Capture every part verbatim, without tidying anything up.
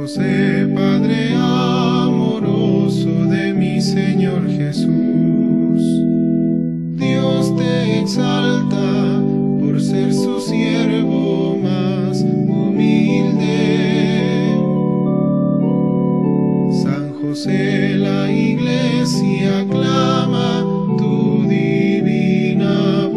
José, Padre amoroso de mi Señor Jesús, Dios te exalta por ser su siervo más humilde. San José, la Iglesia aclama tu divina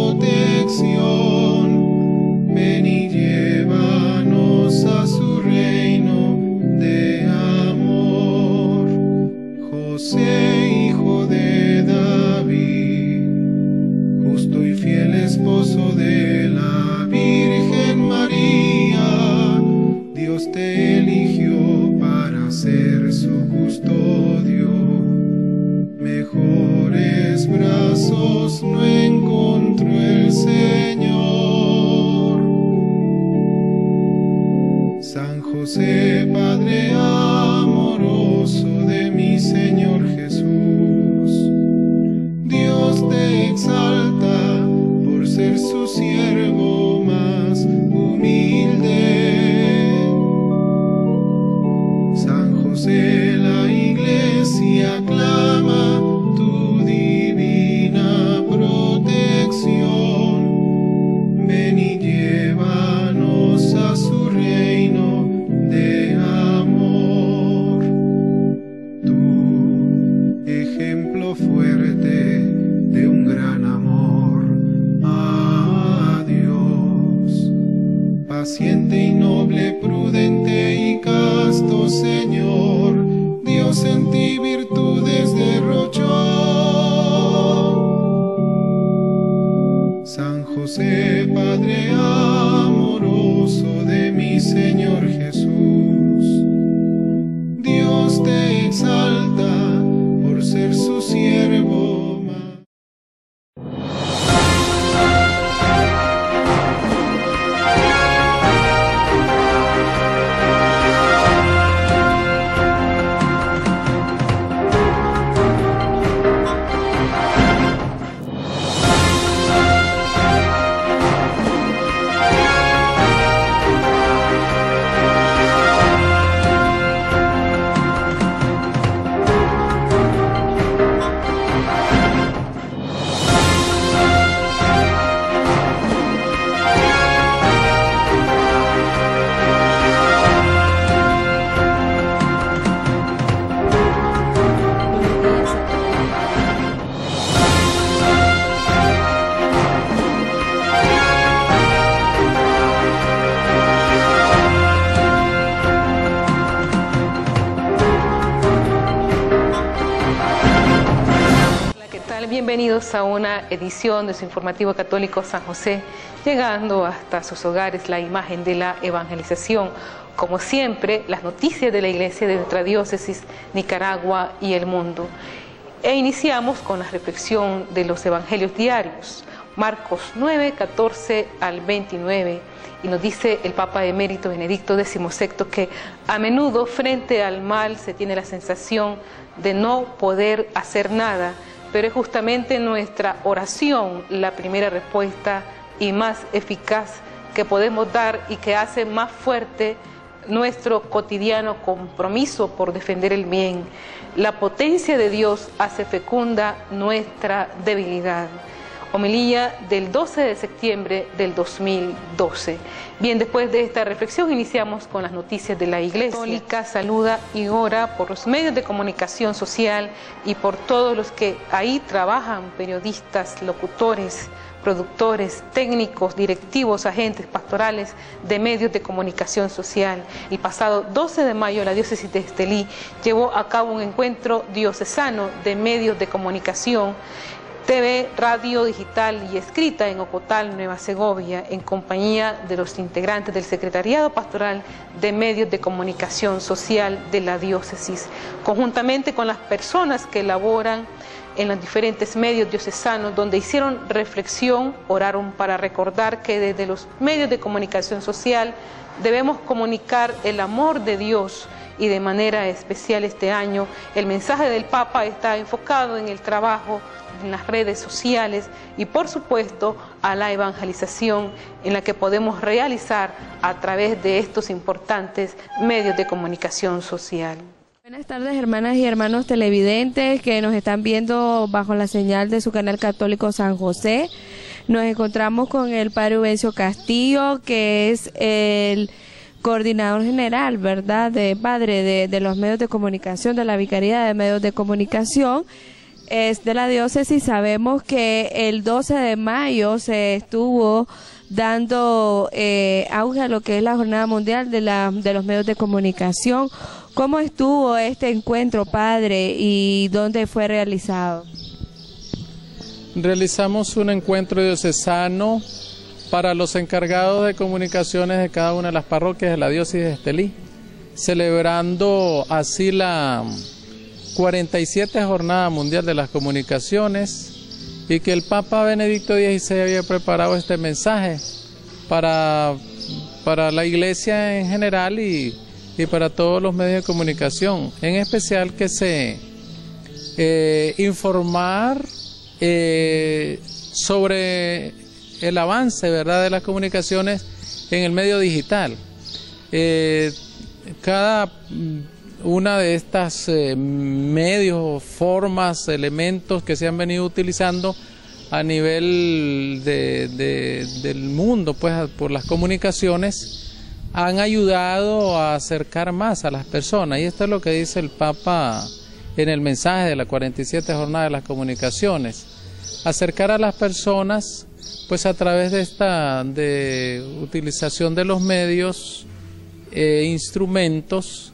protección. Ven y llévanos a su reino de amor. José, hijo de David, justo y fiel esposo de la Virgen María, Dios te eligió para ser su custodio. Mejores brazos no encontró el Señor. San José, Padre amoroso de mi Señor Jesús, Dios te exalta por ser su siervo más humilde. San José, la Iglesia aclama tu divina protección. Ven y llévanos a su reino de amor. Tu ejemplo fuerte de un gran amor a Dios, paciente y noble, prudente y casto Señor, Dios en ti virtudes derrochó. San José, Padre amoroso de mi Señor Jesús, Dios te exalta por ser su siervo más. Bienvenidos a una edición de su informativo católico San José, llegando hasta sus hogares la imagen de la evangelización. Como siempre, las noticias de la Iglesia de nuestra diócesis, Nicaragua y el mundo. E iniciamos con la reflexión de los evangelios diarios, Marcos nueve, catorce al veintinueve. Y nos dice el Papa Emérito Benedicto decimosexto que a menudo frente al mal se tiene la sensación de no poder hacer nada, pero es justamente nuestra oración la primera respuesta y más eficaz que podemos dar y que hace más fuerte nuestro cotidiano compromiso por defender el bien. La potencia de Dios hace fecunda nuestra debilidad. Homilía del doce de septiembre del dos mil doce. Bien, después de esta reflexión iniciamos con las noticias de la Iglesia Católica. Saluda y ora por los medios de comunicación social y por todos los que ahí trabajan, periodistas, locutores, productores, técnicos, directivos, agentes pastorales de medios de comunicación social. El pasado doce de mayo la diócesis de Estelí llevó a cabo un encuentro diocesano de medios de comunicación, T V, radio, digital y escrita en Ocotal, Nueva Segovia, en compañía de los integrantes del Secretariado Pastoral de Medios de Comunicación Social de la diócesis, conjuntamente con las personas que elaboran en los diferentes medios diocesanos, donde hicieron reflexión, oraron para recordar que desde los medios de comunicación social debemos comunicar el amor de Dios y de manera especial este año el mensaje del Papa está enfocado en el trabajo en las redes sociales y por supuesto a la evangelización en la que podemos realizar a través de estos importantes medios de comunicación social. Buenas tardes, hermanas y hermanos televidentes que nos están viendo bajo la señal de su canal católico San José. Nos encontramos con el Padre Ubencio Castillo, que es el coordinador general, ¿verdad?, de Padre de, de los medios de comunicación, de la Vicaría de Medios de Comunicación, es de la diócesis. Sabemos que el doce de mayo se estuvo dando eh, auge a lo que es la Jornada Mundial de, la, de los Medios de Comunicación. ¿Cómo estuvo este encuentro, Padre, y dónde fue realizado? Realizamos un encuentro diocesano para los encargados de comunicaciones de cada una de las parroquias de la diócesis de Estelí, celebrando así la cuarenta y siete Jornada Mundial de las Comunicaciones, y que el Papa Benedicto dieciséis había preparado este mensaje para, para la Iglesia en general y, y para todos los medios de comunicación, en especial que se eh, informar eh, sobre el avance, ¿verdad?, de las comunicaciones en el medio digital. Eh, cada una de estas eh, medios, formas, elementos que se han venido utilizando a nivel de, de, del mundo, pues por las comunicaciones, han ayudado a acercar más a las personas. Y esto es lo que dice el Papa en el mensaje de la cuarenta y siete Jornada de las Comunicaciones: acercar a las personas pues a través de esta de utilización de los medios e eh, instrumentos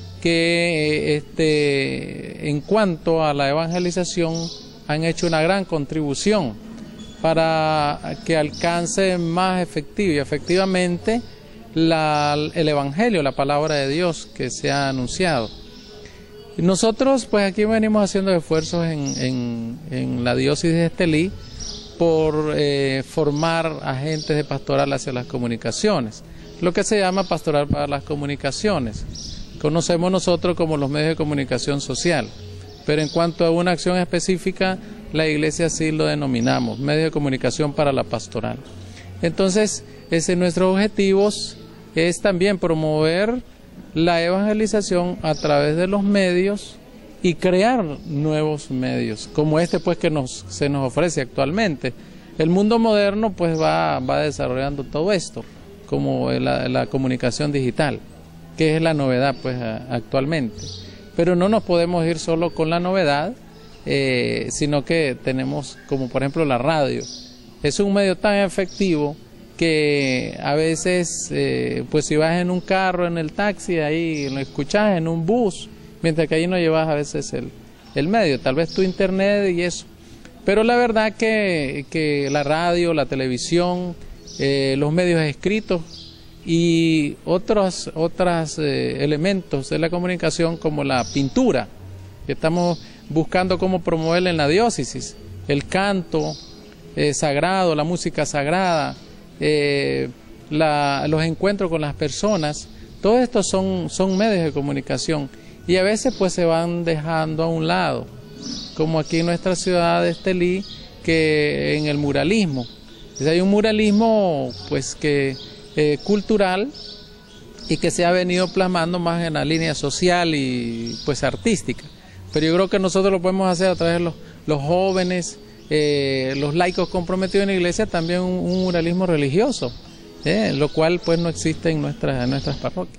que este, en cuanto a la evangelización han hecho una gran contribución para que alcance más efectivo y efectivamente la, el Evangelio, la palabra de Dios que se ha anunciado. Nosotros pues aquí venimos haciendo esfuerzos en, en, en la diócesis de Estelí por eh, formar agentes de pastoral hacia las comunicaciones, lo que se llama pastoral para las comunicaciones. Conocemos nosotros como los medios de comunicación social, pero en cuanto a una acción específica, la Iglesia sí lo denominamos, medios de comunicación para la pastoral. Entonces, ese nuestros objetivos es también promover la evangelización a través de los medios y crear nuevos medios, como este pues que nos, se nos ofrece actualmente. El mundo moderno pues va, va desarrollando todo esto, como la, la comunicación digital, que es la novedad pues actualmente. Pero no nos podemos ir solo con la novedad, eh, sino que tenemos como por ejemplo la radio. Es un medio tan efectivo que a veces eh, pues si vas en un carro, en el taxi, ahí lo escuchas, en un bus, mientras que ahí no llevas a veces el, el medio, tal vez tu internet y eso. Pero la verdad que, que la radio, la televisión, eh, los medios escritos y otros otros eh, elementos de la comunicación como la pintura, que estamos buscando cómo promoverla en la diócesis, el canto eh, sagrado, la música sagrada, eh, la, los encuentros con las personas, todo esto son, son medios de comunicación y a veces pues se van dejando a un lado, como aquí en nuestra ciudad de Estelí, que en el muralismo. Entonces, hay un muralismo pues que Eh, cultural y que se ha venido plasmando más en la línea social y pues artística, pero yo creo que nosotros lo podemos hacer a través de los, los jóvenes, eh, los laicos comprometidos en la iglesia, también un, un muralismo religioso, eh, lo cual pues no existe en nuestras, en nuestras parroquias.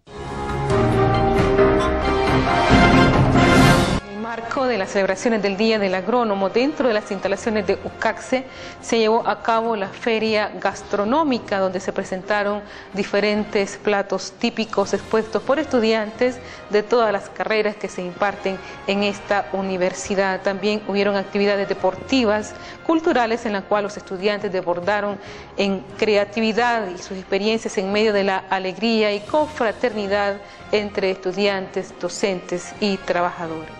Marco de las celebraciones del Día del Agrónomo, dentro de las instalaciones de UCACSE se llevó a cabo la feria gastronómica, donde se presentaron diferentes platos típicos expuestos por estudiantes de todas las carreras que se imparten en esta universidad. También hubieron actividades deportivas, culturales, en las cuales los estudiantes desbordaron en creatividad y sus experiencias en medio de la alegría y confraternidad entre estudiantes, docentes y trabajadores.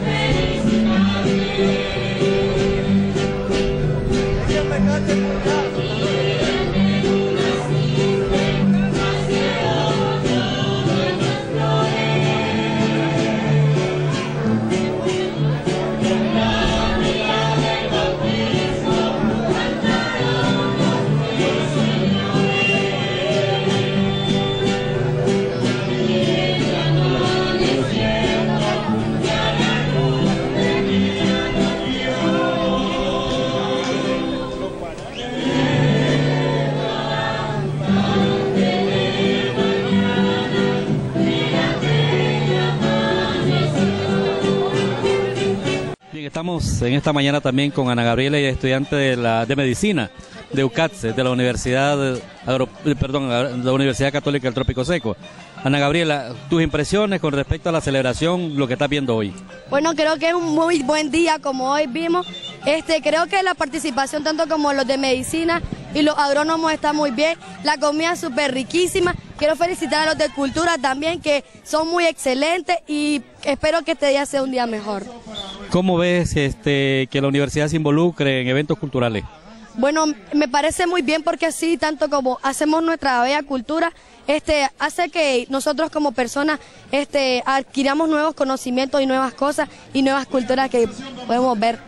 Gracias. Estamos en esta mañana también con Ana Gabriela, ella es estudiante de, la, de medicina de UCATSE, de la Universidad, Agro, perdón, de la Universidad Católica del Trópico Seco. Ana Gabriela, tus impresiones con respecto a la celebración, lo que estás viendo hoy. Bueno, creo que es un muy buen día, como hoy vimos. Este, creo que la participación, tanto como los de medicina y los agrónomos, está muy bien. La comida es súper riquísima. Quiero felicitar a los de cultura también, que son muy excelentes, y espero que este día sea un día mejor. ¿Cómo ves este, que la universidad se involucre en eventos culturales? Bueno, me parece muy bien, porque así, tanto como hacemos nuestra bella cultura, este, hace que nosotros como personas este, adquiramos nuevos conocimientos y nuevas cosas y nuevas culturas que podemos ver.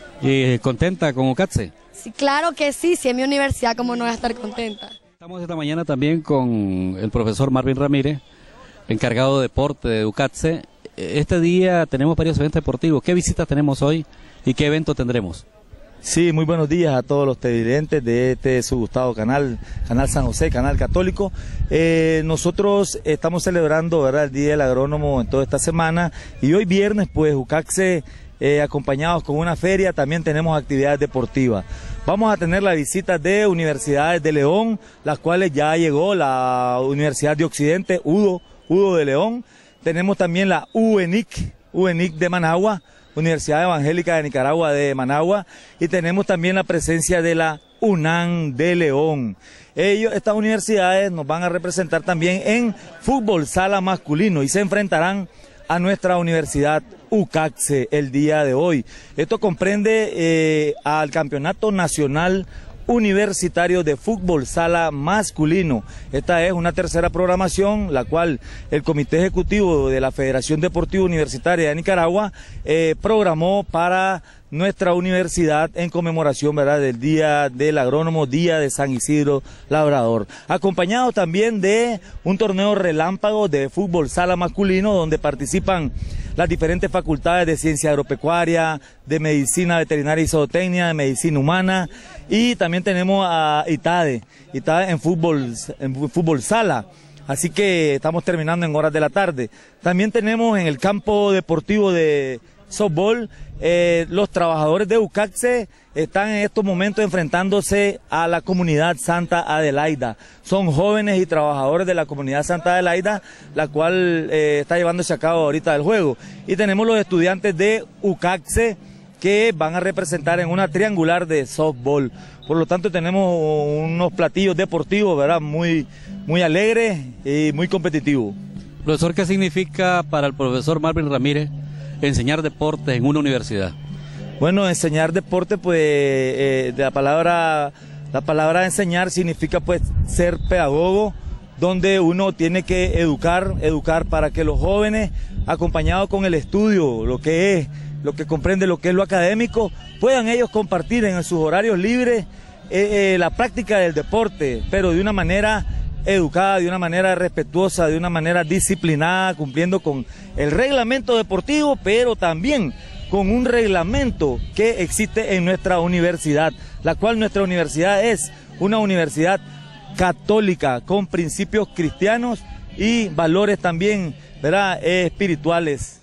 ¿Y contenta con UCATSE? Sí, claro que sí, si es mi universidad, ¿cómo no voy a estar contenta? Estamos esta mañana también con el profesor Marvin Ramírez, encargado de deporte de UCATSE. Este día tenemos varios eventos deportivos. ¿Qué visitas tenemos hoy y qué evento tendremos? Sí, muy buenos días a todos los televidentes de este su gustado canal, Canal San José, Canal Católico. Eh, nosotros estamos celebrando, ¿verdad?, el Día del Agrónomo en toda esta semana, y hoy viernes, pues, UCATSE, eh, acompañados con una feria, también tenemos actividades deportivas. Vamos a tener la visita de universidades de León, las cuales ya llegó la Universidad de Occidente, UDO, UDO de León. Tenemos también la UENIC, UENIC de Managua, Universidad Evangélica de Nicaragua de Managua, y tenemos también la presencia de la UNAM de León. Ellos, estas universidades nos van a representar también en fútbol sala masculino y se enfrentarán a nuestra universidad UCATSE el día de hoy. Esto comprende eh, al Campeonato Nacional Universitario de Fútbol Sala Masculino. Esta es una tercera programación, la cual el Comité Ejecutivo de la Federación Deportiva Universitaria de Nicaragua eh, programó para nuestra universidad en conmemoración, ¿verdad?, del Día del Agrónomo, Día de San Isidro Labrador. Acompañado también de un torneo relámpago de fútbol sala masculino, donde participan las diferentes facultades de ciencia agropecuaria, de medicina veterinaria y zootecnia, de medicina humana, y también tenemos a ITADE, ITADE en fútbol, en fútbol sala. Así que estamos terminando en horas de la tarde. También tenemos en el campo deportivo de softball, eh, los trabajadores de UCATSE están en estos momentos enfrentándose a la comunidad Santa Adelaida. Son jóvenes y trabajadores de la comunidad Santa Adelaida, la cual eh, está llevándose a cabo ahorita el juego. Y tenemos los estudiantes de UCATSE que van a representar en una triangular de softball. Por lo tanto, tenemos unos platillos deportivos, ¿verdad?, muy, muy alegres y muy competitivos. Profesor, ¿qué significa para el profesor Marvin Ramírez enseñar deportes en una universidad? Bueno, enseñar deporte, pues, eh, de la palabra, la palabra enseñar significa, pues, ser pedagogo, donde uno tiene que educar, educar para que los jóvenes, acompañados con el estudio, lo que es, lo que comprende lo que es lo académico, puedan ellos compartir en sus horarios libres eh, eh, la práctica del deporte, pero de una manera educada, de una manera respetuosa, de una manera disciplinada, cumpliendo con el reglamento deportivo, pero también con un reglamento que existe en nuestra universidad, la cual nuestra universidad es una universidad católica con principios cristianos y valores también, ¿verdad?, espirituales.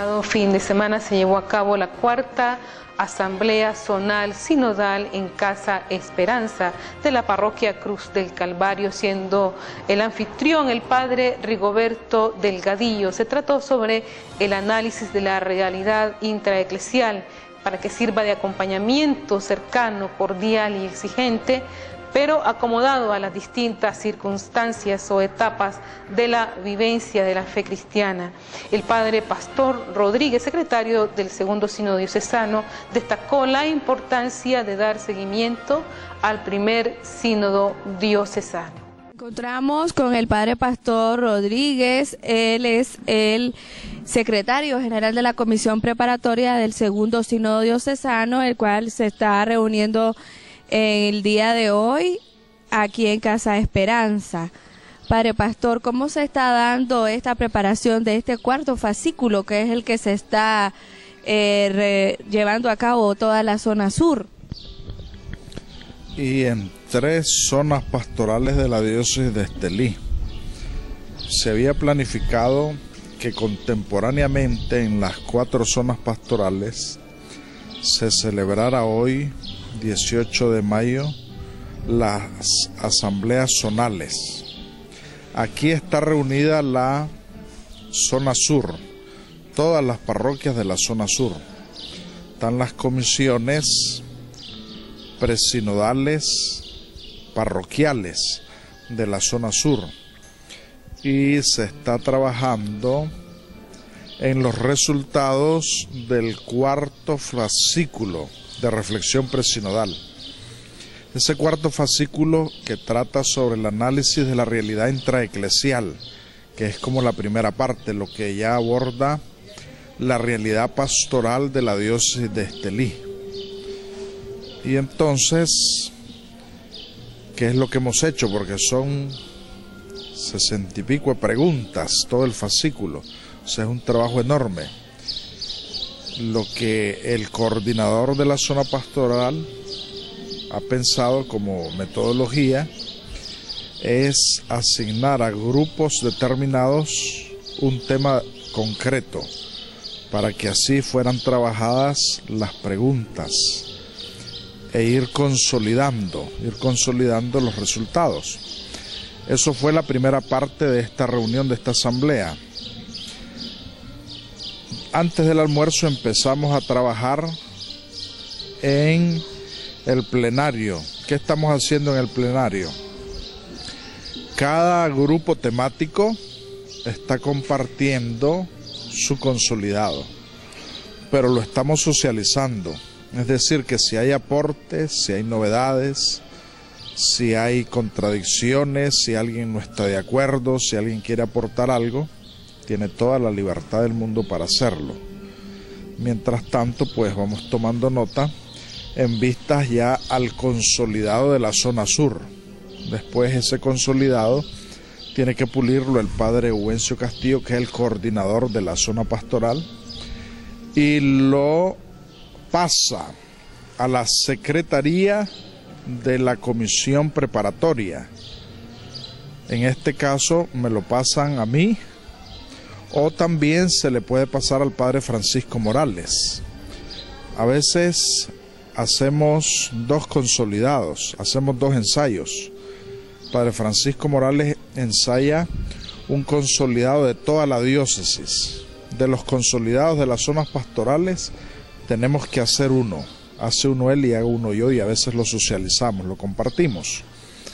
pasado fin de semana se llevó a cabo la cuarta Asamblea Zonal Sinodal en Casa Esperanza de la Parroquia Cruz del Calvario, siendo el anfitrión el padre Rigoberto Delgadillo. Se trató sobre el análisis de la realidad intraeclesial para que sirva de acompañamiento cercano, cordial y exigente, pero acomodado a las distintas circunstancias o etapas de la vivencia de la fe cristiana. El padre Pastor Rodríguez, secretario del Segundo Sínodo Diocesano, destacó la importancia de dar seguimiento al primer Sínodo Diocesano. Encontramos con el padre Pastor Rodríguez, él es el secretario general de la Comisión Preparatoria del Segundo Sínodo Diocesano, el cual se está reuniendo el día de hoy aquí en Casa Esperanza. Padre Pastor, ¿cómo se está dando esta preparación de este cuarto fascículo, que es el que se está eh, re, llevando a cabo toda la zona sur? Y en tres zonas pastorales de la diócesis de Estelí. Se había planificado que contemporáneamente en las cuatro zonas pastorales se celebrara hoy, dieciocho de mayo, las asambleas zonales. Aquí está reunida la zona sur, todas las parroquias de la zona sur. Están las comisiones presinodales parroquiales de la zona sur y se está trabajando en los resultados del cuarto fascículo de reflexión presinodal. Ese cuarto fascículo que trata sobre el análisis de la realidad intraeclesial, que es como la primera parte, lo que ya aborda la realidad pastoral de la diócesis de Estelí. Y entonces, ¿qué es lo que hemos hecho? Porque son sesenta y pico de preguntas, todo el fascículo, o sea, es un trabajo enorme. Lo que el coordinador de la zona pastoral ha pensado como metodología es asignar a grupos determinados un tema concreto para que así fueran trabajadas las preguntas e ir consolidando, ir consolidando los resultados. Eso fue la primera parte de esta reunión, de esta asamblea. Antes del almuerzo empezamos a trabajar en el plenario. ¿Qué estamos haciendo en el plenario? Cada grupo temático está compartiendo su consolidado, pero lo estamos socializando. Es decir, que si hay aportes, si hay novedades, si hay contradicciones, si alguien no está de acuerdo, si alguien quiere aportar algo, tiene toda la libertad del mundo para hacerlo. Mientras tanto, pues vamos tomando nota en vistas ya al consolidado de la zona sur. Después ese consolidado tiene que pulirlo el padre Eugenio Castillo, que es el coordinador de la zona pastoral, y lo pasa a la secretaría de la comisión preparatoria. En este caso me lo pasan a mí, o también se le puede pasar al padre Francisco Morales. A veces hacemos dos consolidados, hacemos dos ensayos. Padre Francisco Morales ensaya un consolidado de toda la diócesis. De los consolidados de las zonas pastorales tenemos que hacer uno. Hace uno él y hago uno yo, y a veces lo socializamos, lo compartimos.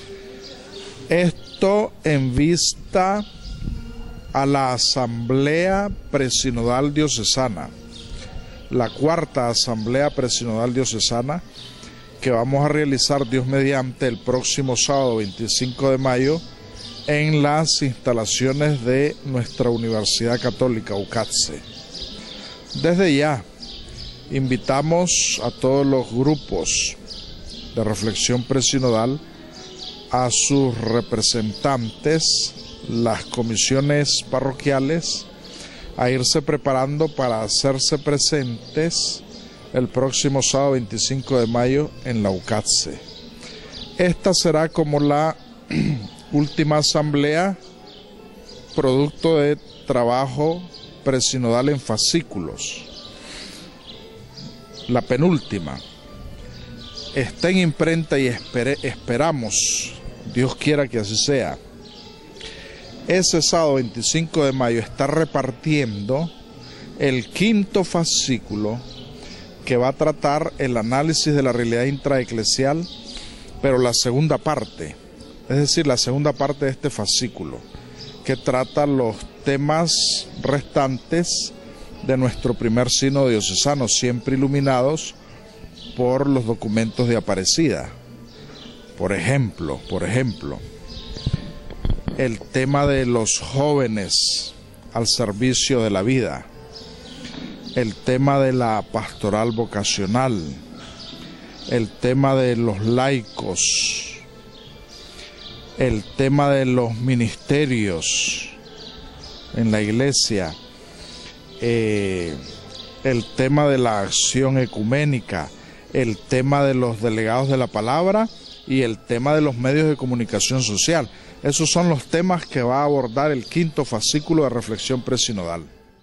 Esto en vista a la Asamblea Presinodal Diocesana, la cuarta Asamblea Presinodal Diocesana, que vamos a realizar, Dios mediante, el próximo sábado veinticinco de mayo en las instalaciones de nuestra Universidad Católica UCATSE. Desde ya invitamos a todos los grupos de reflexión presinodal, a sus representantes, las comisiones parroquiales, a irse preparando para hacerse presentes el próximo sábado veinticinco de mayo en la UCATSE. Esta será como la última asamblea producto de trabajo presinodal en fascículos. La penúltima está en imprenta y espere, esperamos, Dios quiera que así sea. Ese sábado veinticinco de mayo está repartiendo el quinto fascículo que va a tratar el análisis de la realidad intraeclesial, pero la segunda parte, es decir, la segunda parte de este fascículo, que trata los temas restantes de nuestro primer sínodo diocesano, siempre iluminados por los documentos de Aparecida. Por ejemplo, por ejemplo, el tema de los jóvenes al servicio de la vida, el tema de la pastoral vocacional, el tema de los laicos, el tema de los ministerios en la iglesia, eh, el tema de la acción ecuménica, el tema de los delegados de la palabra y el tema de los medios de comunicación social. Esos son los temas que va a abordar el quinto fascículo de reflexión presinodal.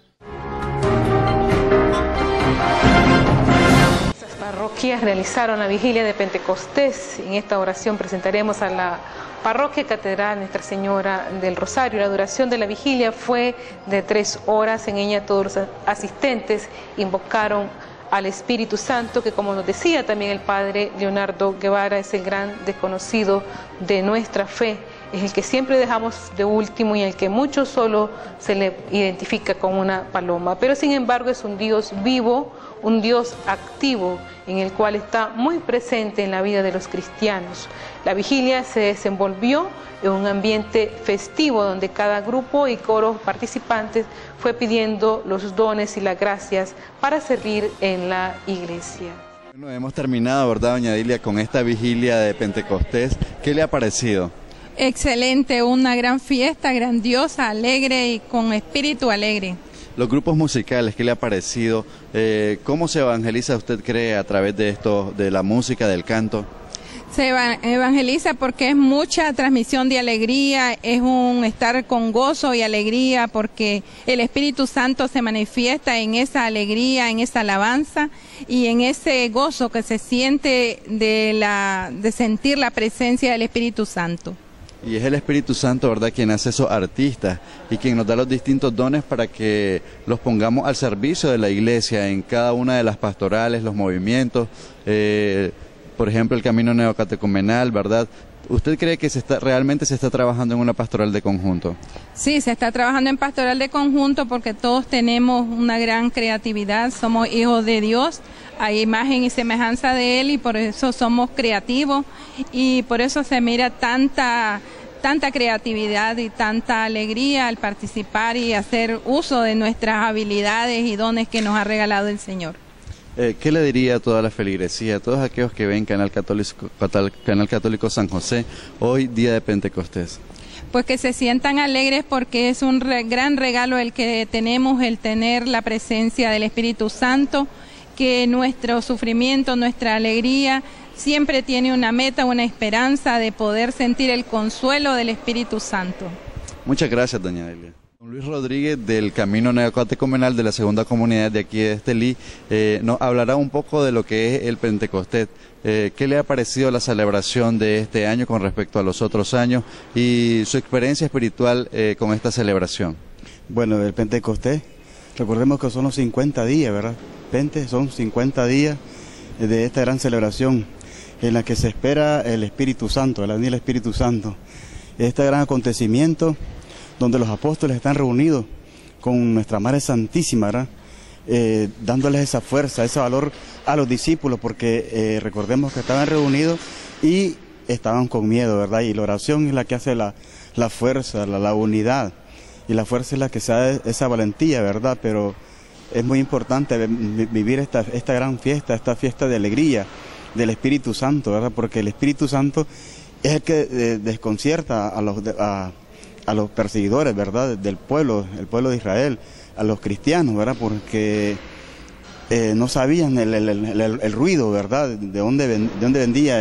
Las parroquias realizaron la vigilia de Pentecostés. En esta oración presentaremos a la Parroquia Catedral Nuestra Señora del Rosario. La duración de la vigilia fue de tres horas. En ella todos los asistentes invocaron al Espíritu Santo, que, como nos decía también el padre Leonardo Guevara, es el gran desconocido de nuestra fe, es el que siempre dejamos de último y el que mucho solo se le identifica con una paloma, pero sin embargo es un Dios vivo, un Dios activo, en el cual está muy presente en la vida de los cristianos. La vigilia se desenvolvió en un ambiente festivo donde cada grupo y coro participantes fue pidiendo los dones y las gracias para servir en la iglesia. Bueno, hemos terminado, ¿verdad, doña Dilia, con esta vigilia de Pentecostés? ¿Qué le ha parecido? Excelente, una gran fiesta, grandiosa, alegre y con espíritu alegre. Los grupos musicales, ¿qué le ha parecido? Eh, ¿Cómo se evangeliza, usted cree, a través de esto, de la música, del canto? Se evangeliza porque es mucha transmisión de alegría, es un estar con gozo y alegría, porque el Espíritu Santo se manifiesta en esa alegría, en esa alabanza y en ese gozo que se siente de, la, de sentir la presencia del Espíritu Santo. Y es el Espíritu Santo, ¿verdad?, quien hace esos artistas y quien nos da los distintos dones para que los pongamos al servicio de la iglesia en cada una de las pastorales, los movimientos, eh, por ejemplo, el camino neocatecumenal, ¿verdad? ¿Usted cree que se está, realmente se está trabajando en una pastoral de conjunto? Sí, se está trabajando en pastoral de conjunto porque todos tenemos una gran creatividad, somos hijos de Dios, hay imagen y semejanza de Él y por eso somos creativos y por eso se mira tanta, tanta creatividad y tanta alegría al participar y hacer uso de nuestras habilidades y dones que nos ha regalado el Señor. Eh, ¿Qué le diría a toda la feligresía, a todos aquellos que ven Canal Católico, Canal Católico San José, hoy día de Pentecostés? Pues que se sientan alegres porque es un re, gran regalo el que tenemos, el tener la presencia del Espíritu Santo, que nuestro sufrimiento, nuestra alegría, siempre tiene una meta, una esperanza de poder sentir el consuelo del Espíritu Santo. Muchas gracias, doña Delia. Luis Rodríguez, del Camino Neocatecumenal de la Segunda Comunidad de aquí de Estelí, eh, nos hablará un poco de lo que es el Pentecostés. Eh, ¿Qué le ha parecido la celebración de este año con respecto a los otros años y su experiencia espiritual eh, con esta celebración? Bueno, el Pentecostés, recordemos que son los cincuenta días, ¿verdad? Pente, son cincuenta días de esta gran celebración en la que se espera el Espíritu Santo, el venir del Espíritu Santo. Este gran acontecimiento donde los apóstoles están reunidos con nuestra Madre Santísima, ¿verdad? Eh, dándoles esa fuerza, ese valor a los discípulos, porque eh, recordemos que estaban reunidos y estaban con miedo, ¿verdad? Y la oración es la que hace la, la fuerza, la, la unidad, y la fuerza es la que se da esa valentía, ¿verdad? Pero es muy importante vivir esta, esta gran fiesta, esta fiesta de alegría del Espíritu Santo, ¿verdad? Porque el Espíritu Santo es el que eh, desconcierta a los... A, a los perseguidores, ¿verdad?, del pueblo, el pueblo de Israel, a los cristianos, ¿verdad?, porque eh, no sabían el, el, el, el ruido, ¿verdad?, de dónde, ven, de dónde vendía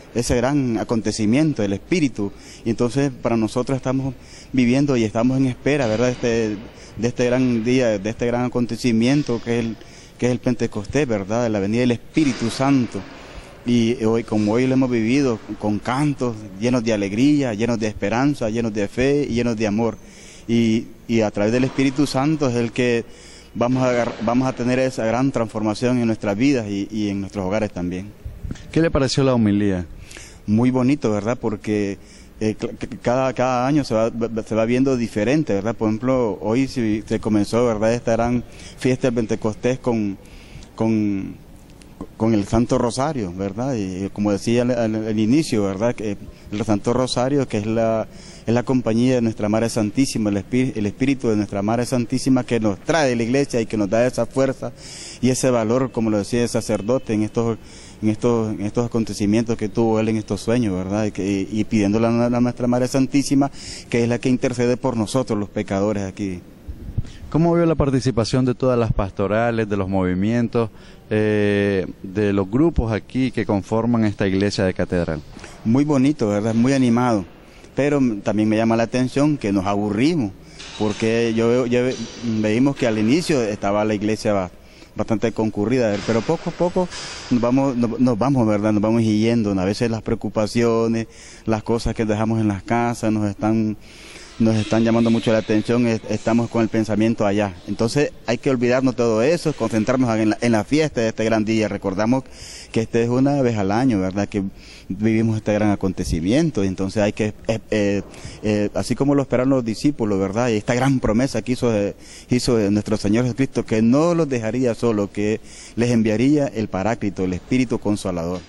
ese gran acontecimiento, el Espíritu. Y entonces para nosotros estamos viviendo y estamos en espera, ¿verdad?, este, de este gran día, de este gran acontecimiento que es el, que es el Pentecostés, ¿verdad?, de la venida del Espíritu Santo. Y hoy, como hoy lo hemos vivido, con cantos llenos de alegría, llenos de esperanza, llenos de fe y llenos de amor. Y, y a través del Espíritu Santo es el que vamos a, vamos a tener esa gran transformación en nuestras vidas y, y en nuestros hogares también. ¿Qué le pareció la homilía? Muy bonito, ¿verdad?, porque eh, cada, cada año se va, se va viendo diferente, ¿verdad? Por ejemplo, hoy se, se comenzó, ¿verdad?, esta gran fiesta del Pentecostés con... con con el Santo Rosario, ¿verdad? Y como decía al, al, al inicio, ¿verdad?, que el Santo Rosario, que es la, es la compañía de nuestra Madre Santísima, el, espí, el Espíritu de nuestra Madre Santísima que nos trae la iglesia y que nos da esa fuerza y ese valor, como lo decía el sacerdote, en estos, en estos, en estos acontecimientos que tuvo él en estos sueños, ¿verdad? Y, que, y pidiéndole a, a nuestra Madre Santísima, que es la que intercede por nosotros, los pecadores aquí. ¿Cómo vio la participación de todas las pastorales, de los movimientos, eh, de los grupos aquí que conforman esta iglesia de catedral? Muy bonito, ¿verdad? Muy animado, pero también me llama la atención que nos aburrimos, porque yo, yo veíamos que al inicio estaba la iglesia bastante concurrida, pero poco a poco nos vamos, nos, nos vamos, ¿verdad? Nos vamos yendo. A veces las preocupaciones, las cosas que dejamos en las casas nos están... nos están llamando mucho la atención, estamos con el pensamiento allá. Entonces hay que olvidarnos todo eso, concentrarnos en la, en la fiesta de este gran día. Recordamos que este es una vez al año, ¿verdad?, que vivimos este gran acontecimiento. Y entonces hay que, eh, eh, eh, así como lo esperaron los discípulos, ¿verdad?, y esta gran promesa que hizo, eh, hizo nuestro Señor Jesucristo, que no los dejaría solo, que les enviaría el Paráclito, el Espíritu Consolador.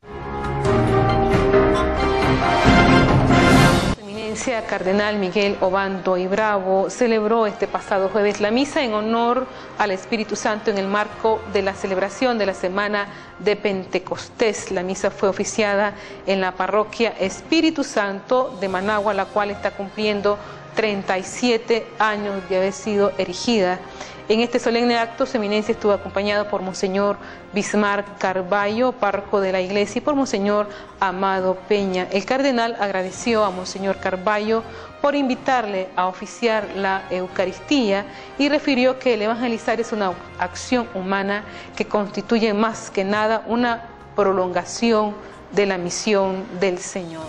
Cardenal Miguel Obando y Bravo celebró este pasado jueves la misa en honor al Espíritu Santo en el marco de la celebración de la Semana de Pentecostés. La misa fue oficiada en la parroquia Espíritu Santo de Managua, la cual está cumpliendo treinta y siete años de haber sido erigida. En este solemne acto, su eminencia estuvo acompañado por Monseñor Bismarck Carballo, párroco de la iglesia, y por Monseñor Amado Peña. El cardenal agradeció a Monseñor Carballo por invitarle a oficiar la Eucaristía y refirió que el evangelizar es una acción humana que constituye más que nada una prolongación de la misión del Señor.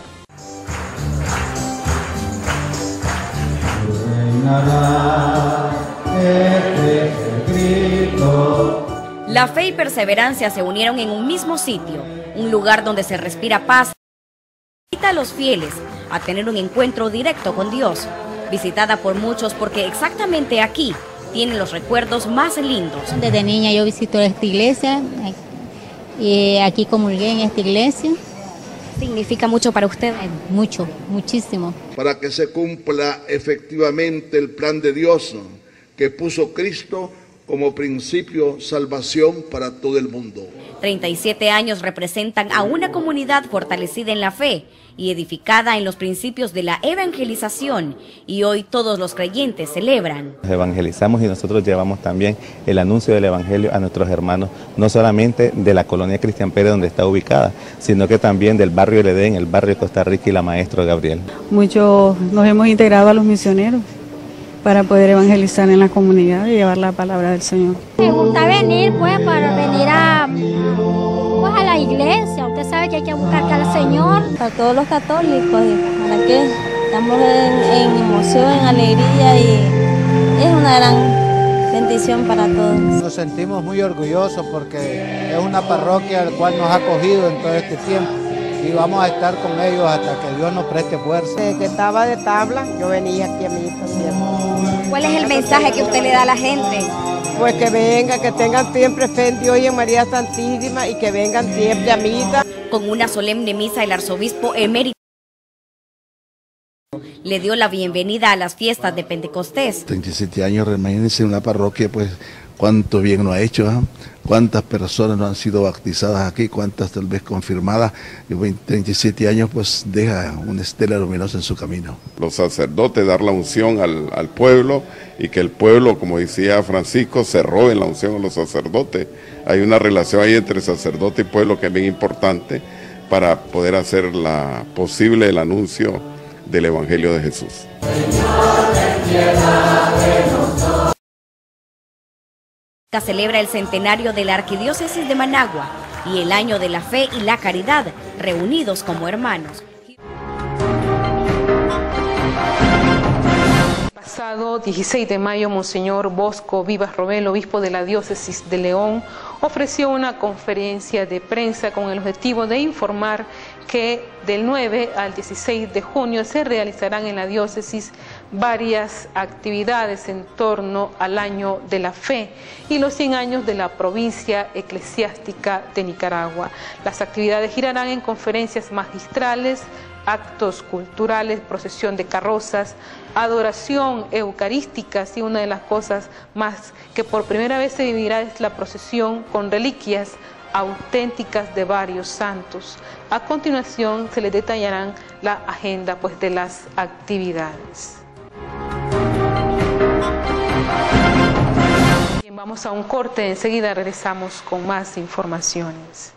La fe y perseverancia se unieron en un mismo sitio, un lugar donde se respira paz. Invita a los fieles a tener un encuentro directo con Dios, visitada por muchos porque exactamente aquí tienen los recuerdos más lindos. Desde niña yo visito esta iglesia y aquí comulgué en esta iglesia. ¿Significa mucho para usted? Mucho, muchísimo. Para que se cumpla efectivamente el plan de Dios que puso Cristo como principio salvación para todo el mundo. treinta y siete años representan a una comunidad fortalecida en la fe y edificada en los principios de la evangelización, y hoy todos los creyentes celebran. Evangelizamos y nosotros llevamos también el anuncio del evangelio a nuestros hermanos, no solamente de la colonia Cristian Pérez donde está ubicada, sino que también del barrio El Edén, el barrio Costa Rica y la Maestro Gabriel. Muchos nos hemos integrado a los misioneros para poder evangelizar en la comunidad y llevar la palabra del Señor. Me gusta venir pues para venir a, pues, a la iglesia. Usted sabe que hay que buscar al Señor. Para todos los católicos, para que estamos en, en emoción, en alegría, y es una gran bendición para todos. Nos sentimos muy orgullosos porque es una parroquia al cual nos ha acogido en todo este tiempo. Y vamos a estar con ellos hasta que Dios nos preste fuerza. Desde que estaba de tabla, yo venía aquí a misa siempre. ¿Cuál es el mensaje que usted le da a la gente? Pues que vengan, que tengan siempre fe en Dios y en María Santísima, y que vengan siempre a misa. Con una solemne misa, el arzobispo emérito le dio la bienvenida a las fiestas de Pentecostés. treinta y siete años, imagínense, una parroquia, pues cuánto bien nos ha hecho, ¿eh? Cuántas personas no han sido bautizadas aquí, cuántas tal vez confirmadas. Y treinta y siete años pues deja una estela luminosa en su camino. Los sacerdotes dar la unción al, al pueblo, y que el pueblo, como decía Francisco, se robe la unción a los sacerdotes. Hay una relación ahí entre sacerdote y pueblo que es bien importante, para poder hacer la, posible el anuncio del Evangelio de Jesús. Celebra el centenario de la Arquidiócesis de Managua y el año de la fe y la caridad, reunidos como hermanos. Pasado dieciséis de mayo, Monseñor Bosco Vivas Robel, obispo de la diócesis de León, ofreció una conferencia de prensa con el objetivo de informar que del nueve al dieciséis de junio se realizarán en la diócesis varias actividades en torno al año de la fe y los cien años de la provincia eclesiástica de Nicaragua. Las actividades girarán en conferencias magistrales, actos culturales, procesión de carrozas, adoración eucarística, y una de las cosas más que por primera vez se vivirá es la procesión con reliquias auténticas de varios santos. A continuación se les detallarán la agenda pues, de las actividades. Bien, vamos a un corte, enseguida regresamos con más informaciones.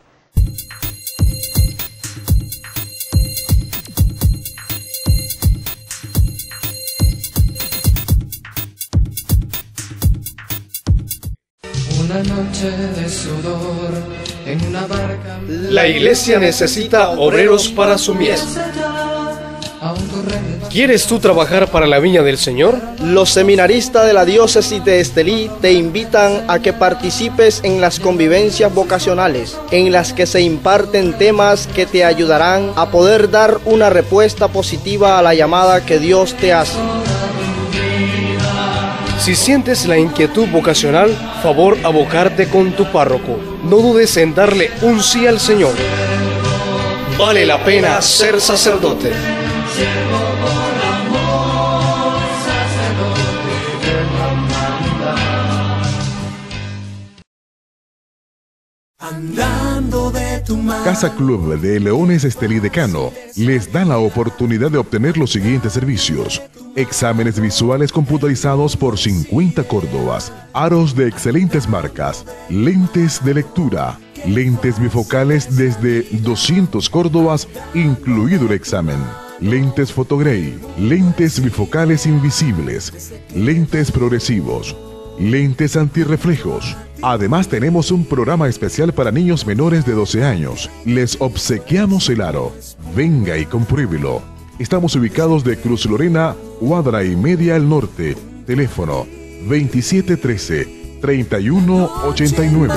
Una noche de sudor en una barca. La iglesia necesita obreros para su mies. ¿Quieres tú trabajar para la viña del Señor? Los seminaristas de la diócesis de Estelí te invitan a que participes en las convivencias vocacionales, en las que se imparten temas que te ayudarán a poder dar una respuesta positiva a la llamada que Dios te hace. Si sientes la inquietud vocacional, favor abocarte con tu párroco. No dudes en darle un sí al Señor. Vale la pena ser sacerdote. Casa Club de Leones Estelí Decano les da la oportunidad de obtener los siguientes servicios: exámenes visuales computarizados por cincuenta córdobas, aros de excelentes marcas, lentes de lectura, lentes bifocales desde doscientos córdobas, incluido el examen, lentes Photogrey, lentes bifocales invisibles, lentes progresivos, lentes antirreflejos. Además tenemos un programa especial para niños menores de doce años. Les obsequiamos el aro. Venga y compruébelo. Estamos ubicados de Cruz Lorena, cuadra y media al norte. Teléfono veintisiete trece, treinta y uno ochenta y nueve.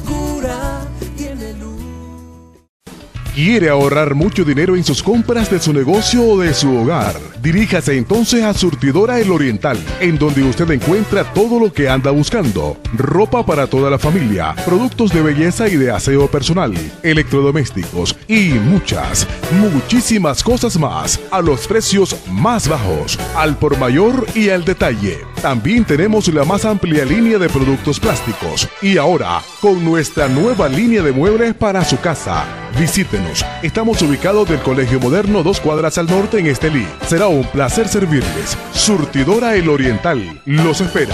¿Quiere ahorrar mucho dinero en sus compras de su negocio o de su hogar? Diríjase entonces a Surtidora El Oriental, en donde usted encuentra todo lo que anda buscando: ropa para toda la familia, productos de belleza y de aseo personal, electrodomésticos y muchas, muchísimas cosas más a los precios más bajos, al por mayor y al detalle. También tenemos la más amplia línea de productos plásticos y ahora con nuestra nueva línea de muebles para su casa. Visítenos. Estamos ubicados del Colegio Moderno, dos cuadras al norte en Estelí. Será un placer servirles. Surtidora El Oriental los espera.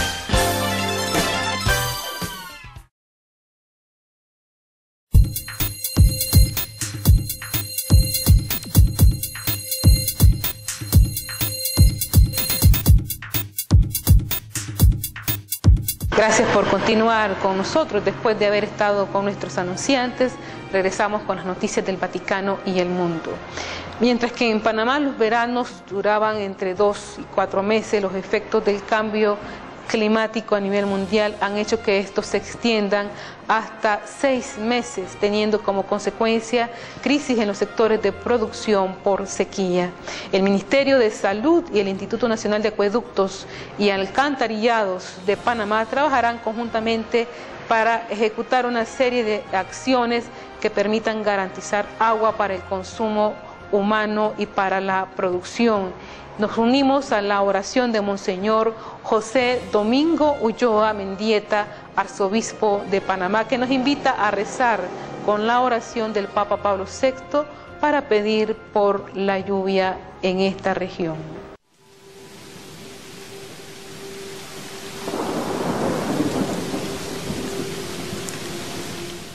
Gracias por continuar con nosotros. Después de haber estado con nuestros anunciantes, regresamos con las noticias del Vaticano y el mundo. Mientras que en Panamá los veranos duraban entre dos y cuatro meses, los efectos del cambio climático a nivel mundial han hecho que estos se extiendan hasta seis meses, teniendo como consecuencia crisis en los sectores de producción por sequía. El Ministerio de Salud y el Instituto Nacional de Acueductos y Alcantarillados de Panamá trabajarán conjuntamente para ejecutar una serie de acciones que permitan garantizar agua para el consumo humano y para la producción. Nos unimos a la oración de Monseñor José Domingo Ulloa Mendieta, arzobispo de Panamá, que nos invita a rezar con la oración del Papa Pablo sexto para pedir por la lluvia en esta región.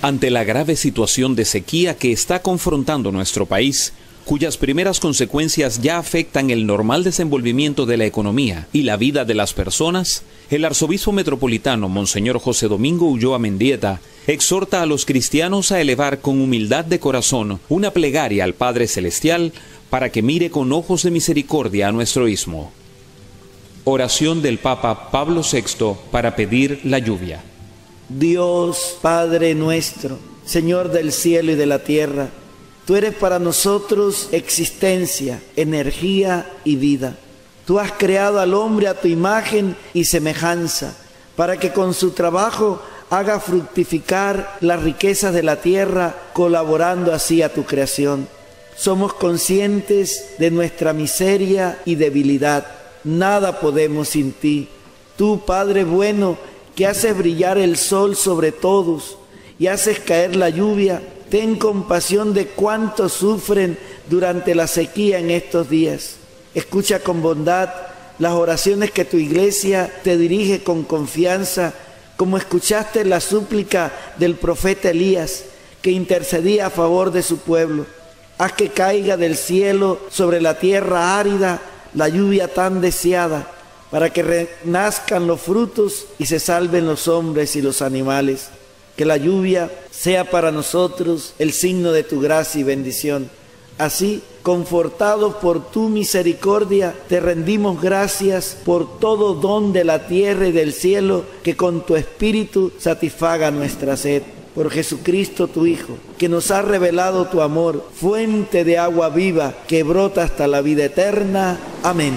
ante la grave situación de sequía que está confrontando nuestro país, cuyas primeras consecuencias ya afectan el normal desenvolvimiento de la economía y la vida de las personas, el arzobispo metropolitano Monseñor José Domingo Ulloa Mendieta exhorta a los cristianos a elevar con humildad de corazón una plegaria al Padre Celestial para que mire con ojos de misericordia a nuestro istmo. Oración del Papa Pablo sexto para pedir la lluvia. Dios Padre nuestro, Señor del cielo y de la tierra, tú eres para nosotros existencia, energía y vida. Tú has creado al hombre a tu imagen y semejanza, para que con su trabajo haga fructificar las riquezas de la tierra, colaborando así a tu creación. Somos conscientes de nuestra miseria y debilidad. Nada podemos sin ti. Tú, Padre bueno, que haces brillar el sol sobre todos y haces caer la lluvia, ten compasión de cuantos sufren durante la sequía en estos días. Escucha con bondad las oraciones que tu iglesia te dirige con confianza, como escuchaste la súplica del profeta Elías, que intercedía a favor de su pueblo. Haz que caiga del cielo sobre la tierra árida la lluvia tan deseada, para que renazcan los frutos y se salven los hombres y los animales. Que la lluvia sea para nosotros el signo de tu gracia y bendición. Así, confortados por tu misericordia, te rendimos gracias por todo don de la tierra y del cielo, que con tu espíritu satisfaga nuestra sed. Por Jesucristo tu Hijo, que nos ha revelado tu amor, fuente de agua viva que brota hasta la vida eterna. Amén.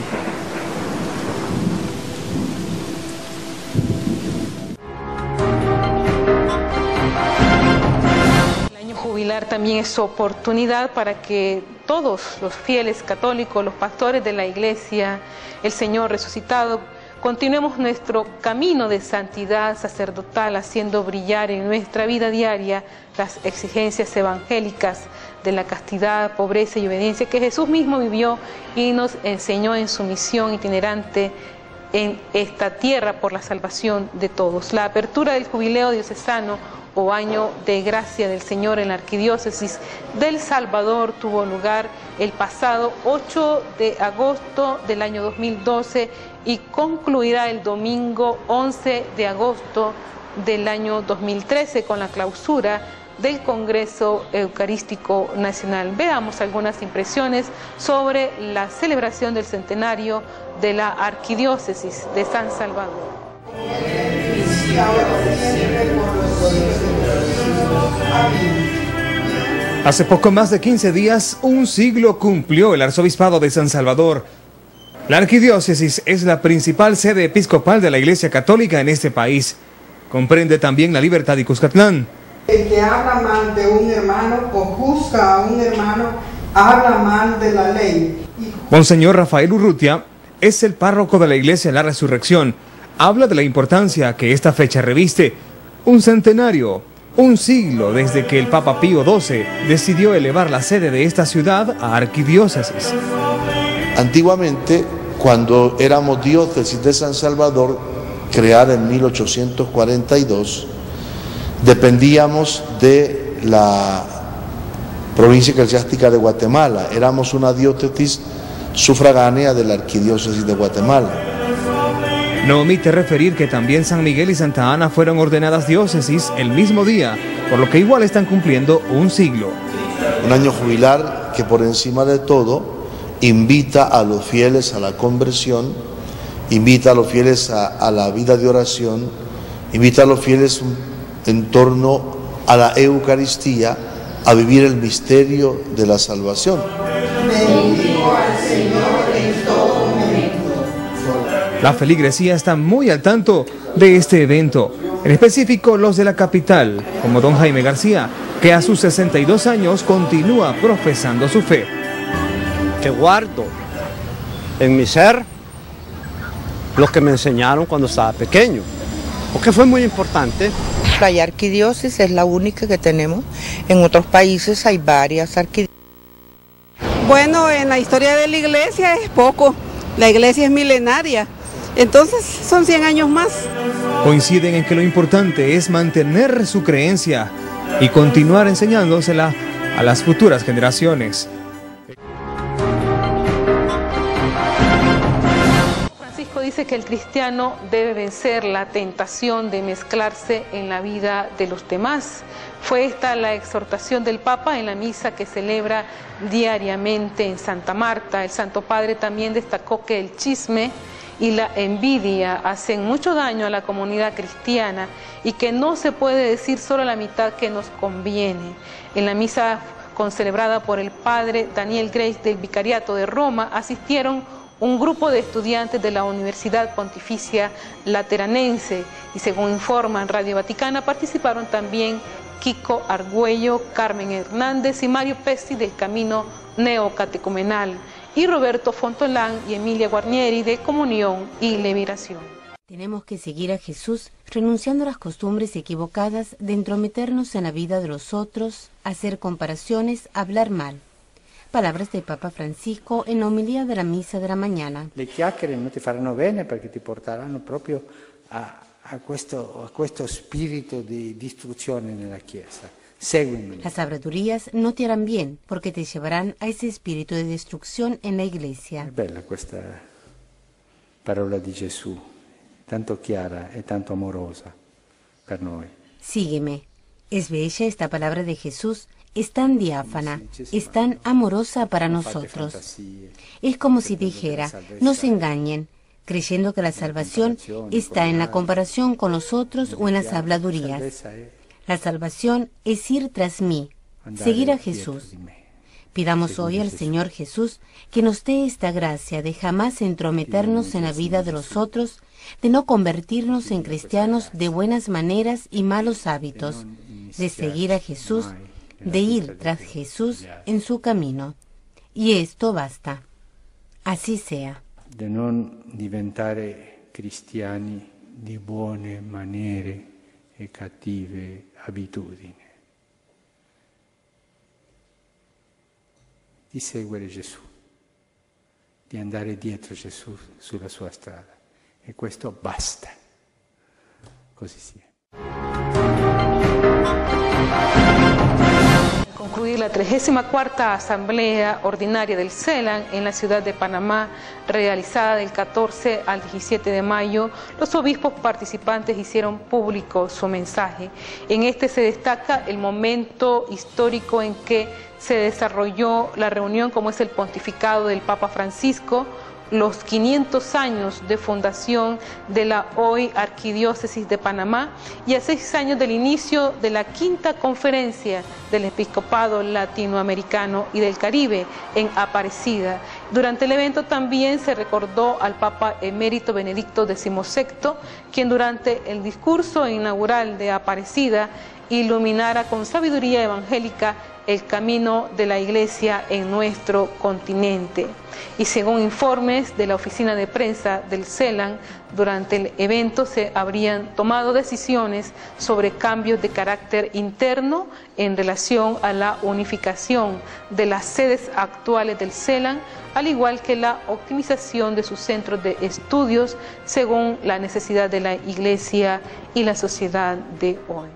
Jubilar también es oportunidad para que todos los fieles católicos, los pastores de la Iglesia, el Señor resucitado, continuemos nuestro camino de santidad sacerdotal, haciendo brillar en nuestra vida diaria las exigencias evangélicas de la castidad, pobreza y obediencia que Jesús mismo vivió y nos enseñó en su misión itinerante en esta tierra por la salvación de todos. La apertura del jubileo diocesano o año de gracia del Señor en la Arquidiócesis del Salvador tuvo lugar el pasado ocho de agosto del año dos mil doce y concluirá el domingo once de agosto del año dos mil trece con la clausura del Congreso Eucarístico Nacional. Veamos algunas impresiones sobre la celebración del centenario de la Arquidiócesis de San Salvador. Hace poco más de quince días, un siglo cumplió el Arzobispado de San Salvador. La Arquidiócesis es la principal sede episcopal de la Iglesia Católica en este país. Comprende también la Libertad y Cuscatlán. El que habla mal de un hermano o juzga a un hermano, habla mal de la ley. Monseñor Rafael Urrutia es el párroco de la Iglesia La Resurrección. Habla de la importancia que esta fecha reviste. Un centenario, un siglo desde que el Papa Pío doce decidió elevar la sede de esta ciudad a arquidiócesis. Antiguamente, cuando éramos diócesis de San Salvador, creada en mil ochocientos cuarenta y dos, dependíamos de la provincia eclesiástica de Guatemala. Éramos una diócesis sufragánea de la arquidiócesis de Guatemala. No omite referir que también San Miguel y Santa Ana fueron ordenadas diócesis el mismo día, por lo que igual están cumpliendo un siglo. Un año jubilar que por encima de todo invita a los fieles a la conversión, invita a los fieles a, a la vida de oración, invita a los fieles en torno a la Eucaristía, a vivir el misterio de la salvación. Bendigo al Señor en todo momento. La feligresía está muy al tanto de este evento, en específico los de la capital, como don Jaime García, que a sus sesenta y dos años continúa profesando su fe. Que guardo en mi ser lo que me enseñaron cuando estaba pequeño, porque fue muy importante. La arquidiócesis es la única que tenemos, en otros países hay varias arquidiócesis. Bueno, en la historia de la iglesia es poco, la iglesia es milenaria, entonces son cien años más. Coinciden en que lo importante es mantener su creencia y continuar enseñándosela a las futuras generaciones. Francisco dice que el cristiano debe vencer la tentación de mezclarse en la vida de los demás. Fue esta la exhortación del Papa en la misa que celebra diariamente en Santa Marta. El Santo Padre también destacó que el chisme y la envidia hacen mucho daño a la comunidad cristiana y que no se puede decir solo la mitad que nos conviene. En la misa concelebrada por el Padre Daniel Grace del Vicariato de Roma asistieron un grupo de estudiantes de la Universidad Pontificia Lateranense y, según informa en Radio Vaticana, participaron también Kiko Argüello, Carmen Hernández y Mario Pesti del Camino Neocatecumenal, y Roberto Fontolán y Emilia Guarnieri de Comunión y Liberación. Tenemos que seguir a Jesús renunciando a las costumbres equivocadas de entrometernos en la vida de los otros, hacer comparaciones, hablar mal. Palabras del Papa Francisco en la homilía de la misa de la mañana. Le chiacchiere non ti faranno bene perché ti porteranno proprio a, a, questo, a questo spirito di distruzione nella Chiesa. Seguimi. Las habladurías no te harán bien porque te llevarán a ese espíritu de destrucción en la Iglesia. È bella questa parola di Gesù, tanto chiara e tanto amorosa per noi. Sígueme. Es bella esta palabra de Jesús, es tan diáfana, es tan amorosa para nosotros. Es como si dijera, no se engañen, creyendo que la salvación está en la comparación con los otros o en las habladurías. La salvación es ir tras mí, seguir a Jesús. Pidamos hoy al Señor Jesús que nos dé esta gracia de jamás entrometernos en la vida de los otros, de no convertirnos en cristianos de buenas maneras y malos hábitos, de seguir a Jesús, de ir tras Jesús en su camino. Y esto basta. Así sea. De non diventare cristiani di buone maniere e cattive abitudini. Di seguire Gesù, di andare dietro Gesù sulla sua strada. E questo basta. Così sia. Concluir la trigésima cuarta Asamblea Ordinaria del CELAN en la ciudad de Panamá, realizada del catorce al diecisiete de mayo, los obispos participantes hicieron público su mensaje. En este se destaca el momento histórico en que se desarrolló la reunión, como es el pontificado del Papa Francisco, los quinientos años de fundación de la hoy Arquidiócesis de Panamá y a seis años del inicio de la quinta conferencia del Episcopado Latinoamericano y del Caribe en Aparecida. Durante el evento también se recordó al Papa Emérito Benedicto decimosexto, quien durante el discurso inaugural de Aparecida iluminara con sabiduría evangélica el camino de la Iglesia en nuestro continente. Y según informes de la oficina de prensa del CELAN, durante el evento se habrían tomado decisiones sobre cambios de carácter interno en relación a la unificación de las sedes actuales del CELAN, al igual que la optimización de sus centros de estudios según la necesidad de la Iglesia y la sociedad de hoy.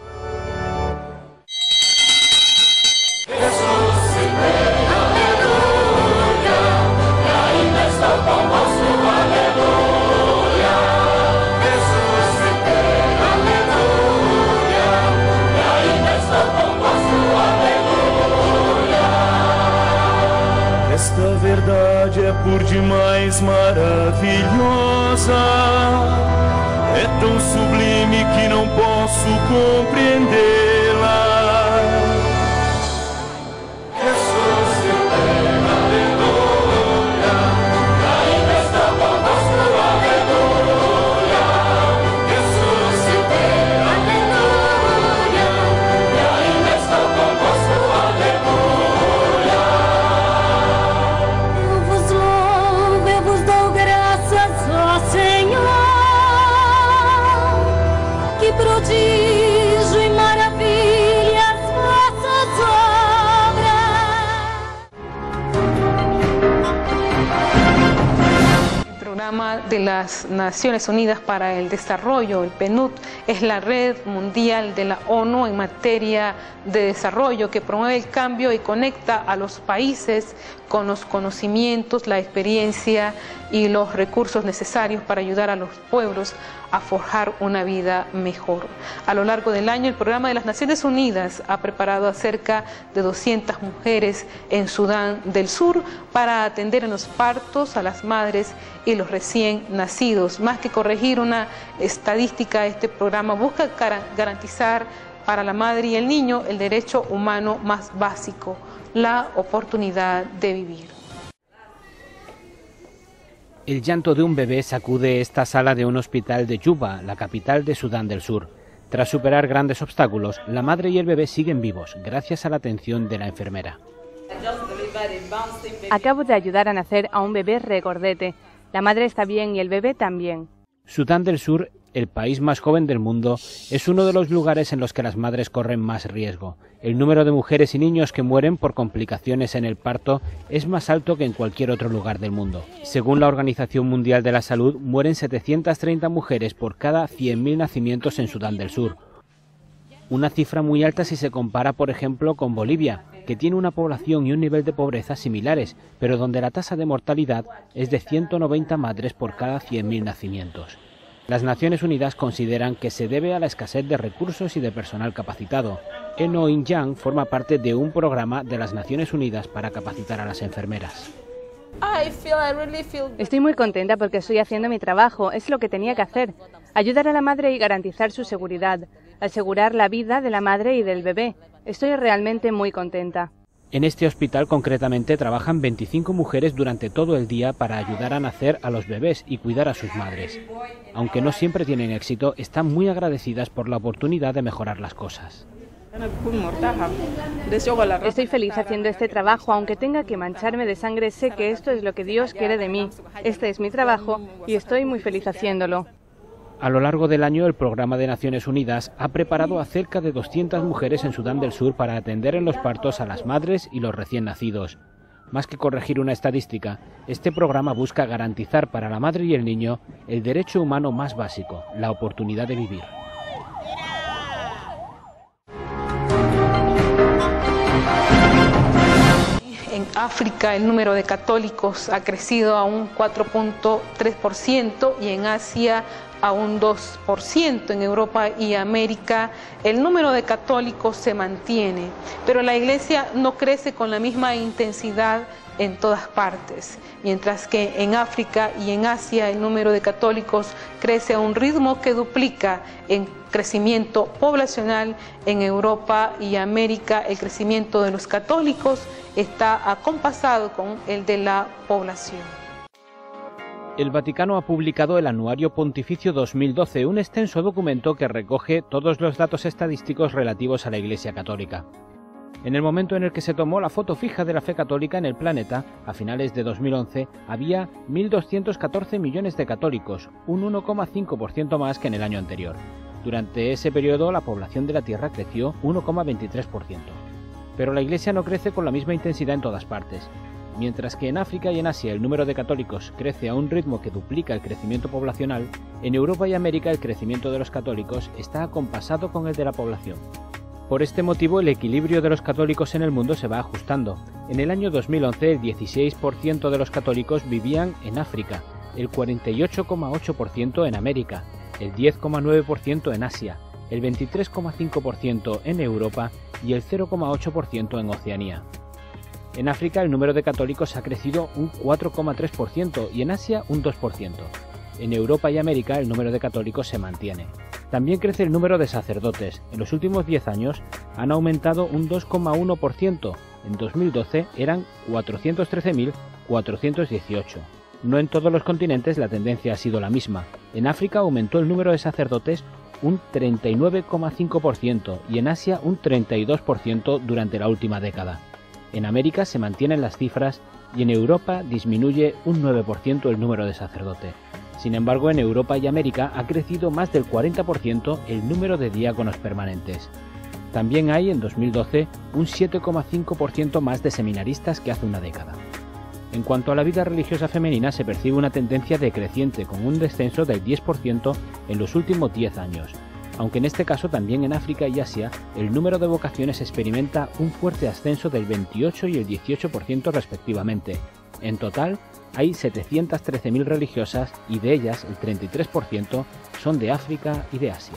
Esta verdade é por demais maravilhosa, é tão sublime que não posso compreendê-la. programa de las Naciones Unidas para el Desarrollo, el P N U D, es la red mundial de la ONU en materia de desarrollo que promueve el cambio y conecta a los países con los conocimientos, la experiencia y los recursos necesarios para ayudar a los pueblos a forjar una vida mejor. A lo largo del año, el programa de las Naciones Unidas ha preparado a cerca de doscientas mujeres en Sudán del Sur para atender en los partos a las madres y los recién nacidos. Más que corregir una estadística, este programa busca garantizar para la madre y el niño el derecho humano más básico, la oportunidad de vivir. El llanto de un bebé sacude esta sala de un hospital de Juba, la capital de Sudán del Sur. Tras superar grandes obstáculos, la madre y el bebé siguen vivos, gracias a la atención de la enfermera. Acabo de ayudar a nacer a un bebé regordete. La madre está bien y el bebé también. Sudán del Sur, el país más joven del mundo, es uno de los lugares en los que las madres corren más riesgo. El número de mujeres y niños que mueren por complicaciones en el parto es más alto que en cualquier otro lugar del mundo. Según la Organización Mundial de la Salud, mueren setecientas treinta mujeres por cada cien mil nacimientos en Sudán del Sur. Una cifra muy alta si se compara, por ejemplo, con Bolivia, que tiene una población y un nivel de pobreza similares, pero donde la tasa de mortalidad es de ciento noventa madres por cada cien mil nacimientos. Las Naciones Unidas consideran que se debe a la escasez de recursos y de personal capacitado. Eno Inyang forma parte de un programa de las Naciones Unidas para capacitar a las enfermeras. Estoy muy contenta porque estoy haciendo mi trabajo, es lo que tenía que hacer. Ayudar a la madre y garantizar su seguridad, asegurar la vida de la madre y del bebé. Estoy realmente muy contenta. En este hospital concretamente trabajan veinticinco mujeres durante todo el día para ayudar a nacer a los bebés y cuidar a sus madres. Aunque no siempre tienen éxito, están muy agradecidas por la oportunidad de mejorar las cosas. Estoy feliz haciendo este trabajo, aunque tenga que mancharme de sangre, sé que esto es lo que Dios quiere de mí. Este es mi trabajo y estoy muy feliz haciéndolo. A lo largo del año, el Programa de Naciones Unidas ha preparado a cerca de doscientas mujeres en Sudán del Sur para atender en los partos a las madres y los recién nacidos. Más que corregir una estadística, este programa busca garantizar para la madre y el niño el derecho humano más básico, la oportunidad de vivir. En África el número de católicos ha crecido a un cuatro punto tres por ciento y en Asia a un dos por ciento. En Europa y América el número de católicos se mantiene, pero la Iglesia no crece con la misma intensidad en todas partes, mientras que en África y en Asia el número de católicos crece a un ritmo que duplica en crecimiento poblacional. En Europa y América el crecimiento de los católicos está acompasado con el de la población. El Vaticano ha publicado el Anuario Pontificio dos mil doce, un extenso documento que recoge todos los datos estadísticos relativos a la Iglesia Católica. En el momento en el que se tomó la foto fija de la fe católica en el planeta, a finales de dos mil once, había mil doscientos catorce millones de católicos, un uno coma cinco por ciento más que en el año anterior. Durante ese periodo, la población de la Tierra creció uno coma veintitrés por ciento. Pero la Iglesia no crece con la misma intensidad en todas partes. Mientras que en África y en Asia el número de católicos crece a un ritmo que duplica el crecimiento poblacional, en Europa y América el crecimiento de los católicos está acompasado con el de la población. Por este motivo, el equilibrio de los católicos en el mundo se va ajustando. En el año dos mil once, el dieciséis por ciento de los católicos vivían en África, el cuarenta y ocho coma ocho por ciento en América, el diez coma nueve por ciento en Asia, el veintitrés coma cinco por ciento en Europa y el cero coma ocho por ciento en Oceanía. En África el número de católicos ha crecido un cuatro coma tres por ciento y en Asia un dos por ciento. En Europa y América el número de católicos se mantiene. También crece el número de sacerdotes. En los últimos diez años han aumentado un dos coma uno por ciento. En dos mil doce eran cuatrocientos trece mil cuatrocientos dieciocho. No en todos los continentes la tendencia ha sido la misma. En África aumentó el número de sacerdotes un treinta y nueve coma cinco por ciento y en Asia un treinta y dos por ciento durante la última década. En América se mantienen las cifras y en Europa disminuye un nueve por ciento el número de sacerdotes. Sin embargo, en Europa y América ha crecido más del cuarenta por ciento el número de diáconos permanentes. También hay en dos mil doce un siete coma cinco por ciento más de seminaristas que hace una década. En cuanto a la vida religiosa femenina, se percibe una tendencia decreciente, con un descenso del diez por ciento en los últimos diez años. Aunque en este caso también en África y Asia, el número de vocaciones experimenta un fuerte ascenso del veintiocho y el dieciocho por ciento respectivamente. En total, hay setecientas trece mil religiosas y de ellas el treinta y tres por ciento son de África y de Asia.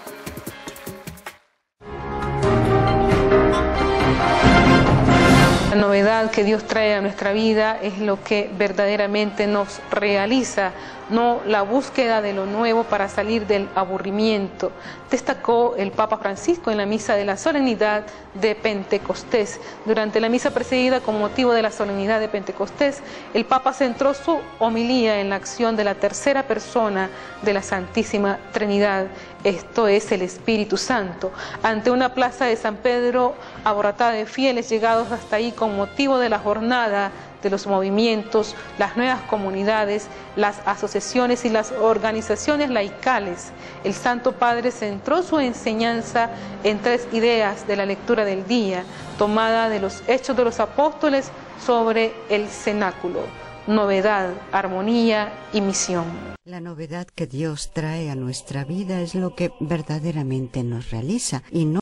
La novedad que Dios trae a nuestra vida es lo que verdaderamente nos realiza, no la búsqueda de lo nuevo para salir del aburrimiento. Destacó el Papa Francisco en la misa de la solemnidad de Pentecostés. Durante la misa precedida con motivo de la solemnidad de Pentecostés, el Papa centró su homilía en la acción de la tercera persona de la Santísima Trinidad, esto es el Espíritu Santo, ante una plaza de San Pedro abarrotada de fieles llegados hasta ahí con motivo de la jornada de los movimientos, las nuevas comunidades, las asociaciones y las organizaciones laicales. El Santo Padre centró su enseñanza en tres ideas de la lectura del día, tomada de los Hechos de los Apóstoles sobre el cenáculo: novedad, armonía y misión. La novedad que Dios trae a nuestra vida es lo que verdaderamente nos realiza y no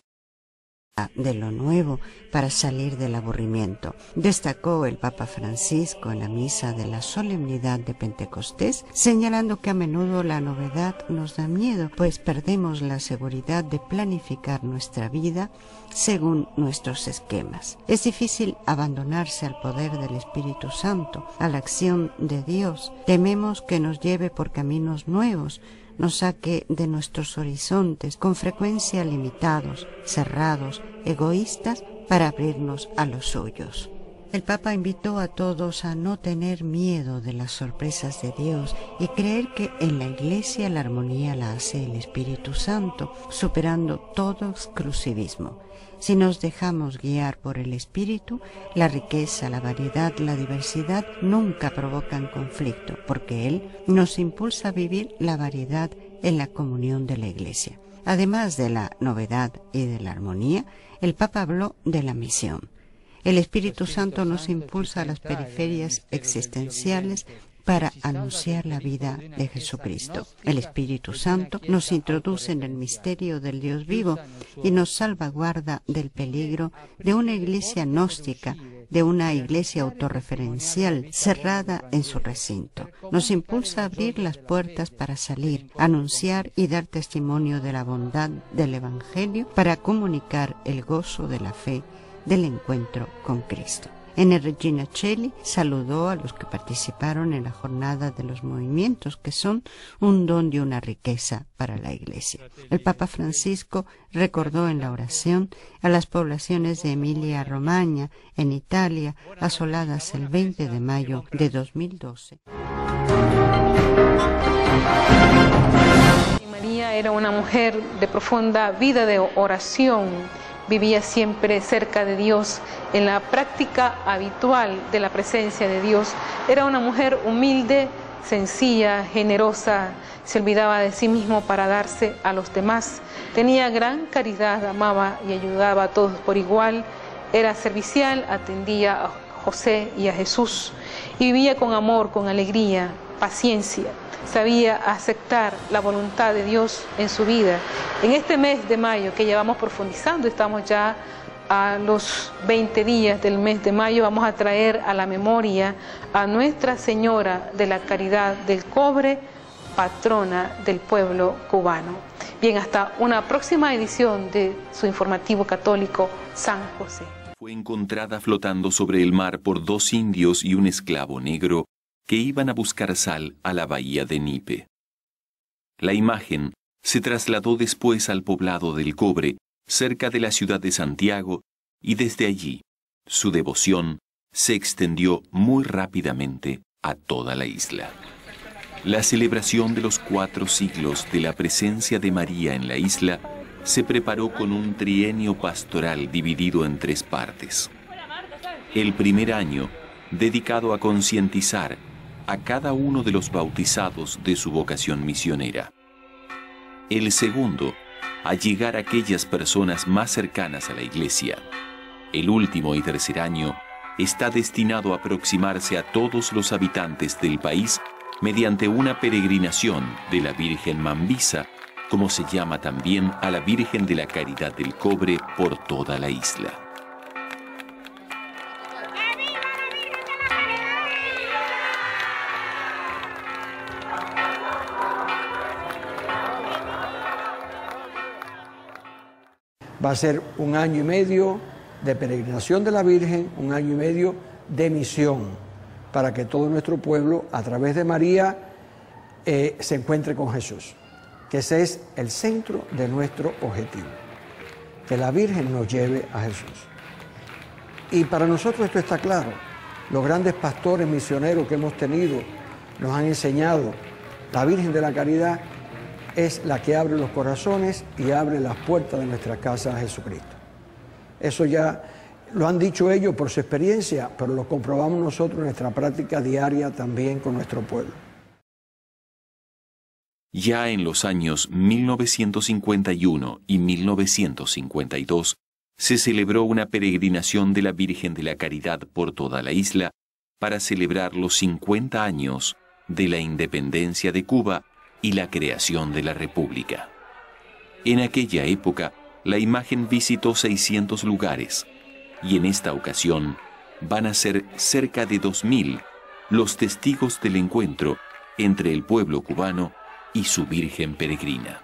de lo nuevo para salir del aburrimiento. Destacó el Papa Francisco en la misa de la solemnidad de Pentecostés, señalando que a menudo la novedad nos da miedo, pues perdemos la seguridad de planificar nuestra vida según nuestros esquemas. Es difícil abandonarse al poder del Espíritu Santo, a la acción de Dios. Tememos que nos lleve por caminos nuevos, nos saque de nuestros horizontes, con frecuencia limitados, cerrados, egoístas, para abrirnos a los suyos. El Papa invitó a todos a no tener miedo de las sorpresas de Dios y creer que en la Iglesia la armonía la hace el Espíritu Santo, superando todo exclusivismo. Si nos dejamos guiar por el Espíritu, la riqueza, la variedad, la diversidad nunca provocan conflicto, porque Él nos impulsa a vivir la variedad en la comunión de la Iglesia. Además de la novedad y de la armonía, el Papa habló de la misión. El Espíritu Santo nos impulsa a las periferias existenciales para anunciar la vida de Jesucristo. El Espíritu Santo nos introduce en el misterio del Dios vivo y nos salvaguarda del peligro de una iglesia gnóstica, de una iglesia autorreferencial cerrada en su recinto. Nos impulsa a abrir las puertas para salir, anunciar y dar testimonio de la bondad del Evangelio para comunicar el gozo de la fe del encuentro con Cristo. En el Regina Coeli saludó a los que participaron en la jornada de los movimientos, que son un don y una riqueza para la Iglesia. El Papa Francisco recordó en la oración a las poblaciones de Emilia-Romagna, en Italia, asoladas el veinte de mayo de dos mil doce. María era una mujer de profunda vida de oración. Vivía siempre cerca de Dios, en la práctica habitual de la presencia de Dios. Era una mujer humilde, sencilla, generosa, se olvidaba de sí mismo para darse a los demás. Tenía gran caridad, amaba y ayudaba a todos por igual. Era servicial, atendía a José y a Jesús. Y vivía con amor, con alegría, paciencia. Sabía aceptar la voluntad de Dios en su vida. En este mes de mayo que ya vamos profundizando, estamos ya a los veinte días del mes de mayo, vamos a traer a la memoria a Nuestra Señora de la Caridad del Cobre, patrona del pueblo cubano. Bien, hasta una próxima edición de su informativo católico San José. Fue encontrada flotando sobre el mar por dos indios y un esclavo negro que iban a buscar sal a la bahía de Nipe. La imagen se trasladó después al poblado del Cobre, cerca de la ciudad de Santiago, y desde allí su devoción se extendió muy rápidamente a toda la isla. La celebración de los cuatro siglos de la presencia de María en la isla se preparó con un trienio pastoral dividido en tres partes. El primer año, dedicado a concientizar a cada uno de los bautizados de su vocación misionera. El segundo, a llegar a aquellas personas más cercanas a la Iglesia. El último y tercer año, está destinado a aproximarse a todos los habitantes del país mediante una peregrinación de la Virgen Mambisa, como se llama también a la Virgen de la Caridad del Cobre, por toda la isla. Va a ser un año y medio de peregrinación de la Virgen, un año y medio de misión, para que todo nuestro pueblo, a través de María, eh, se encuentre con Jesús. Que ese es el centro de nuestro objetivo, que la Virgen nos lleve a Jesús. Y para nosotros esto está claro. Los grandes pastores misioneros que hemos tenido nos han enseñado, la Virgen de la Caridad es la que abre los corazones y abre las puertas de nuestra casa a Jesucristo. Eso ya lo han dicho ellos por su experiencia, pero lo comprobamos nosotros en nuestra práctica diaria también con nuestro pueblo. Ya en los años mil novecientos cincuenta y uno y mil novecientos cincuenta y dos se celebró una peregrinación de la Virgen de la Caridad por toda la isla para celebrar los cincuenta años de la independencia de Cuba y la creación de la República. En aquella época, la imagen visitó seiscientos lugares, y en esta ocasión van a ser cerca de dos mil los testigos del encuentro entre el pueblo cubano y su Virgen peregrina.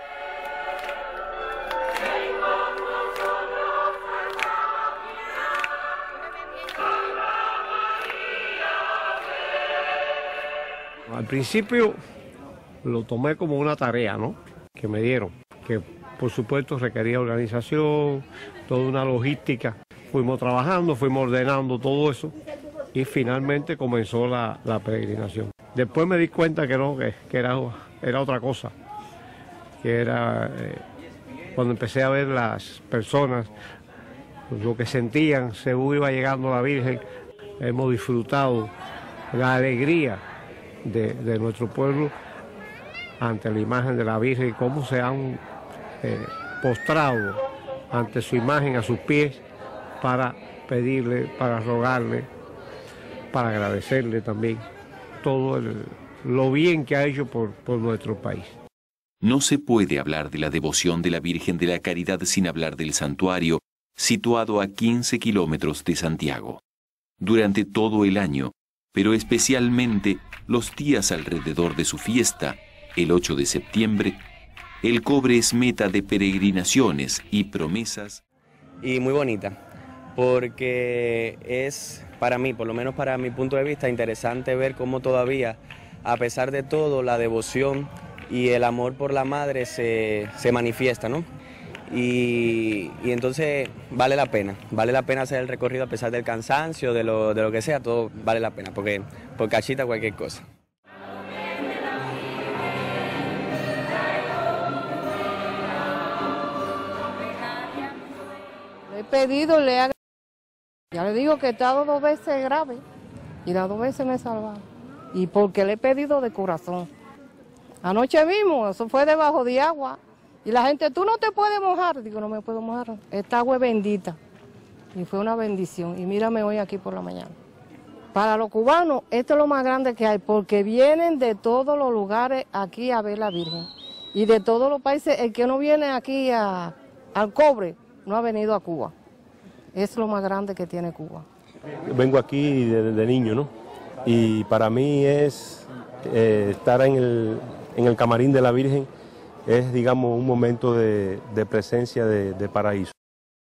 Al principio lo tomé como una tarea, ¿no?, que me dieron, que por supuesto requería organización, toda una logística. Fuimos trabajando, fuimos ordenando todo eso y finalmente comenzó la, la peregrinación. Después me di cuenta que no, que, que era, era otra cosa, que era eh, cuando empecé a ver las personas, lo que sentían según iba llegando la Virgen. Hemos disfrutado la alegría de, de nuestro pueblo ante la imagen de la Virgen, cómo se han eh, postrado ante su imagen, a sus pies, para pedirle, para rogarle, para agradecerle también todo el, lo bien que ha hecho por, por nuestro país. No se puede hablar de la devoción de la Virgen de la Caridad sin hablar del santuario, situado a quince kilómetros de Santiago. Durante todo el año, pero especialmente los días alrededor de su fiesta, el ocho de septiembre, el Cobre es meta de peregrinaciones y promesas. Y muy bonita, porque es para mí, por lo menos para mi punto de vista, interesante ver cómo todavía, a pesar de todo, la devoción y el amor por la madre se, se manifiesta, ¿no? Y, y entonces vale la pena, vale la pena hacer el recorrido a pesar del cansancio, de lo, de lo que sea, todo vale la pena, porque por cachita cualquier cosa. Le he pedido, le he... Ya le digo que he estado dos veces grave y las dos veces me he salvado. Y porque le he pedido de corazón. Anoche mismo, eso fue debajo de agua. Y la gente, tú no te puedes mojar. Digo, no me puedo mojar. Esta agua es bendita. Y fue una bendición. Y mírame hoy aquí por la mañana. Para los cubanos, esto es lo más grande que hay, porque vienen de todos los lugares aquí a ver la Virgen. Y de todos los países, el que no viene aquí a, al Cobre, no ha venido a Cuba. Es lo más grande que tiene Cuba. Vengo aquí desde de niño, ¿no? Y para mí es eh, estar en el, en el camarín de la Virgen, es, digamos, un momento de, de presencia de, de paraíso.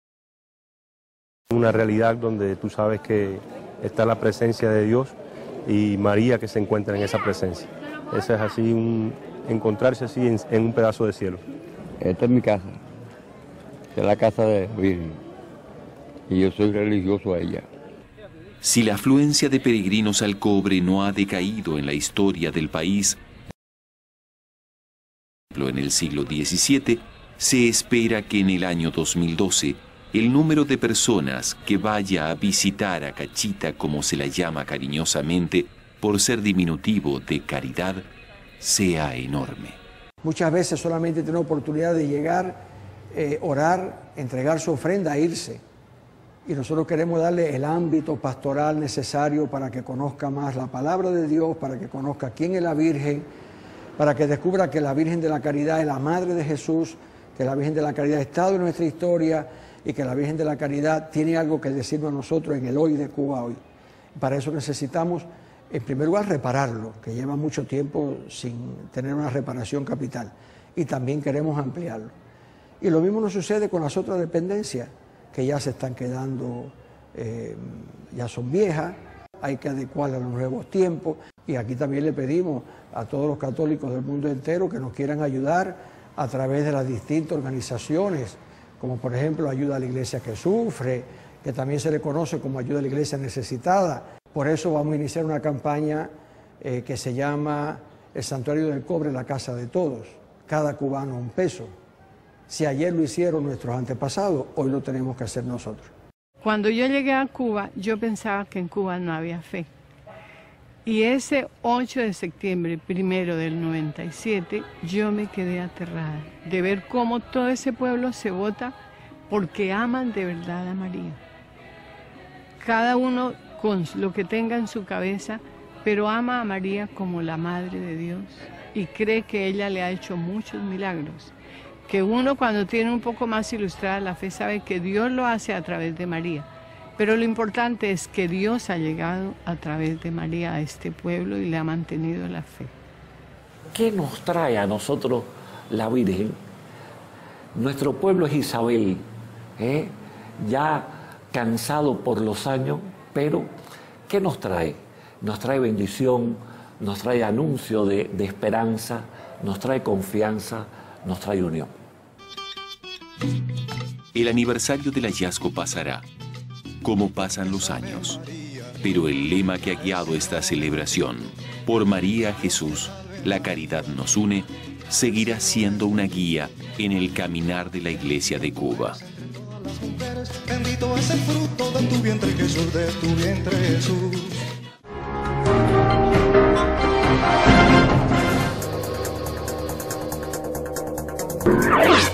Una realidad donde tú sabes que está la presencia de Dios y María que se encuentra en esa presencia. Eso es así, un, encontrarse así en, en un pedazo de cielo. Esta es mi casa, esta es la casa de Virgen. Y yo soy religioso a ella. Si la afluencia de peregrinos al Cobre no ha decaído en la historia del país, en el siglo diecisiete, se espera que en el año dos mil doce el número de personas que vaya a visitar a Cachita, como se la llama cariñosamente, por ser diminutivo de caridad, sea enorme. Muchas veces solamente tiene oportunidad de llegar, eh, orar, entregar su ofrenda e irse. y nosotros queremos darle el ámbito pastoral necesario para que conozca más la palabra de Dios, para que conozca quién es la Virgen, para que descubra que la Virgen de la Caridad es la Madre de Jesús, que la Virgen de la Caridad ha estado en nuestra historia y que la Virgen de la Caridad tiene algo que decirnos a nosotros en el hoy de Cuba hoy. Para eso necesitamos, en primer lugar, repararlo, que lleva mucho tiempo sin tener una reparación capital, y también queremos ampliarlo. Y lo mismo nos sucede con las otras dependencias, que ya se están quedando, eh, ya son viejas, hay que adecuarlas a los nuevos tiempos, y aquí también le pedimos a todos los católicos del mundo entero que nos quieran ayudar a través de las distintas organizaciones, como por ejemplo Ayuda a la Iglesia que Sufre, que también se le conoce como Ayuda a la Iglesia Necesitada. Por eso vamos a iniciar una campaña eh, que se llama El Santuario del Cobre, la Casa de Todos, cada cubano un peso. Si ayer lo hicieron nuestros antepasados, hoy lo tenemos que hacer nosotros. Cuando yo llegué a Cuba, yo pensaba que en Cuba no había fe. Y ese ocho de septiembre, primero del noventa y siete, yo me quedé aterrada de ver cómo todo ese pueblo se vota porque aman de verdad a María. Cada uno con lo que tenga en su cabeza, pero ama a María como la Madre de Dios y cree que ella le ha hecho muchos milagros. Que uno cuando tiene un poco más ilustrada la fe sabe que Dios lo hace a través de María. Pero lo importante es que Dios ha llegado a través de María a este pueblo y le ha mantenido la fe. ¿Qué nos trae a nosotros la Virgen? Nuestro pueblo es Isabel, ¿eh? ya cansado por los años, pero ¿qué nos trae? Nos trae bendición, nos trae anuncio de, de esperanza, nos trae confianza, nos trae unión. El aniversario del hallazgo pasará, como pasan los años. Pero el lema que ha guiado esta celebración, por María Jesús, la caridad nos une, seguirá siendo una guía en el caminar de la Iglesia de Cuba. Bendito es el fruto de tu vientre, Jesús, de tu vientre, Jesús.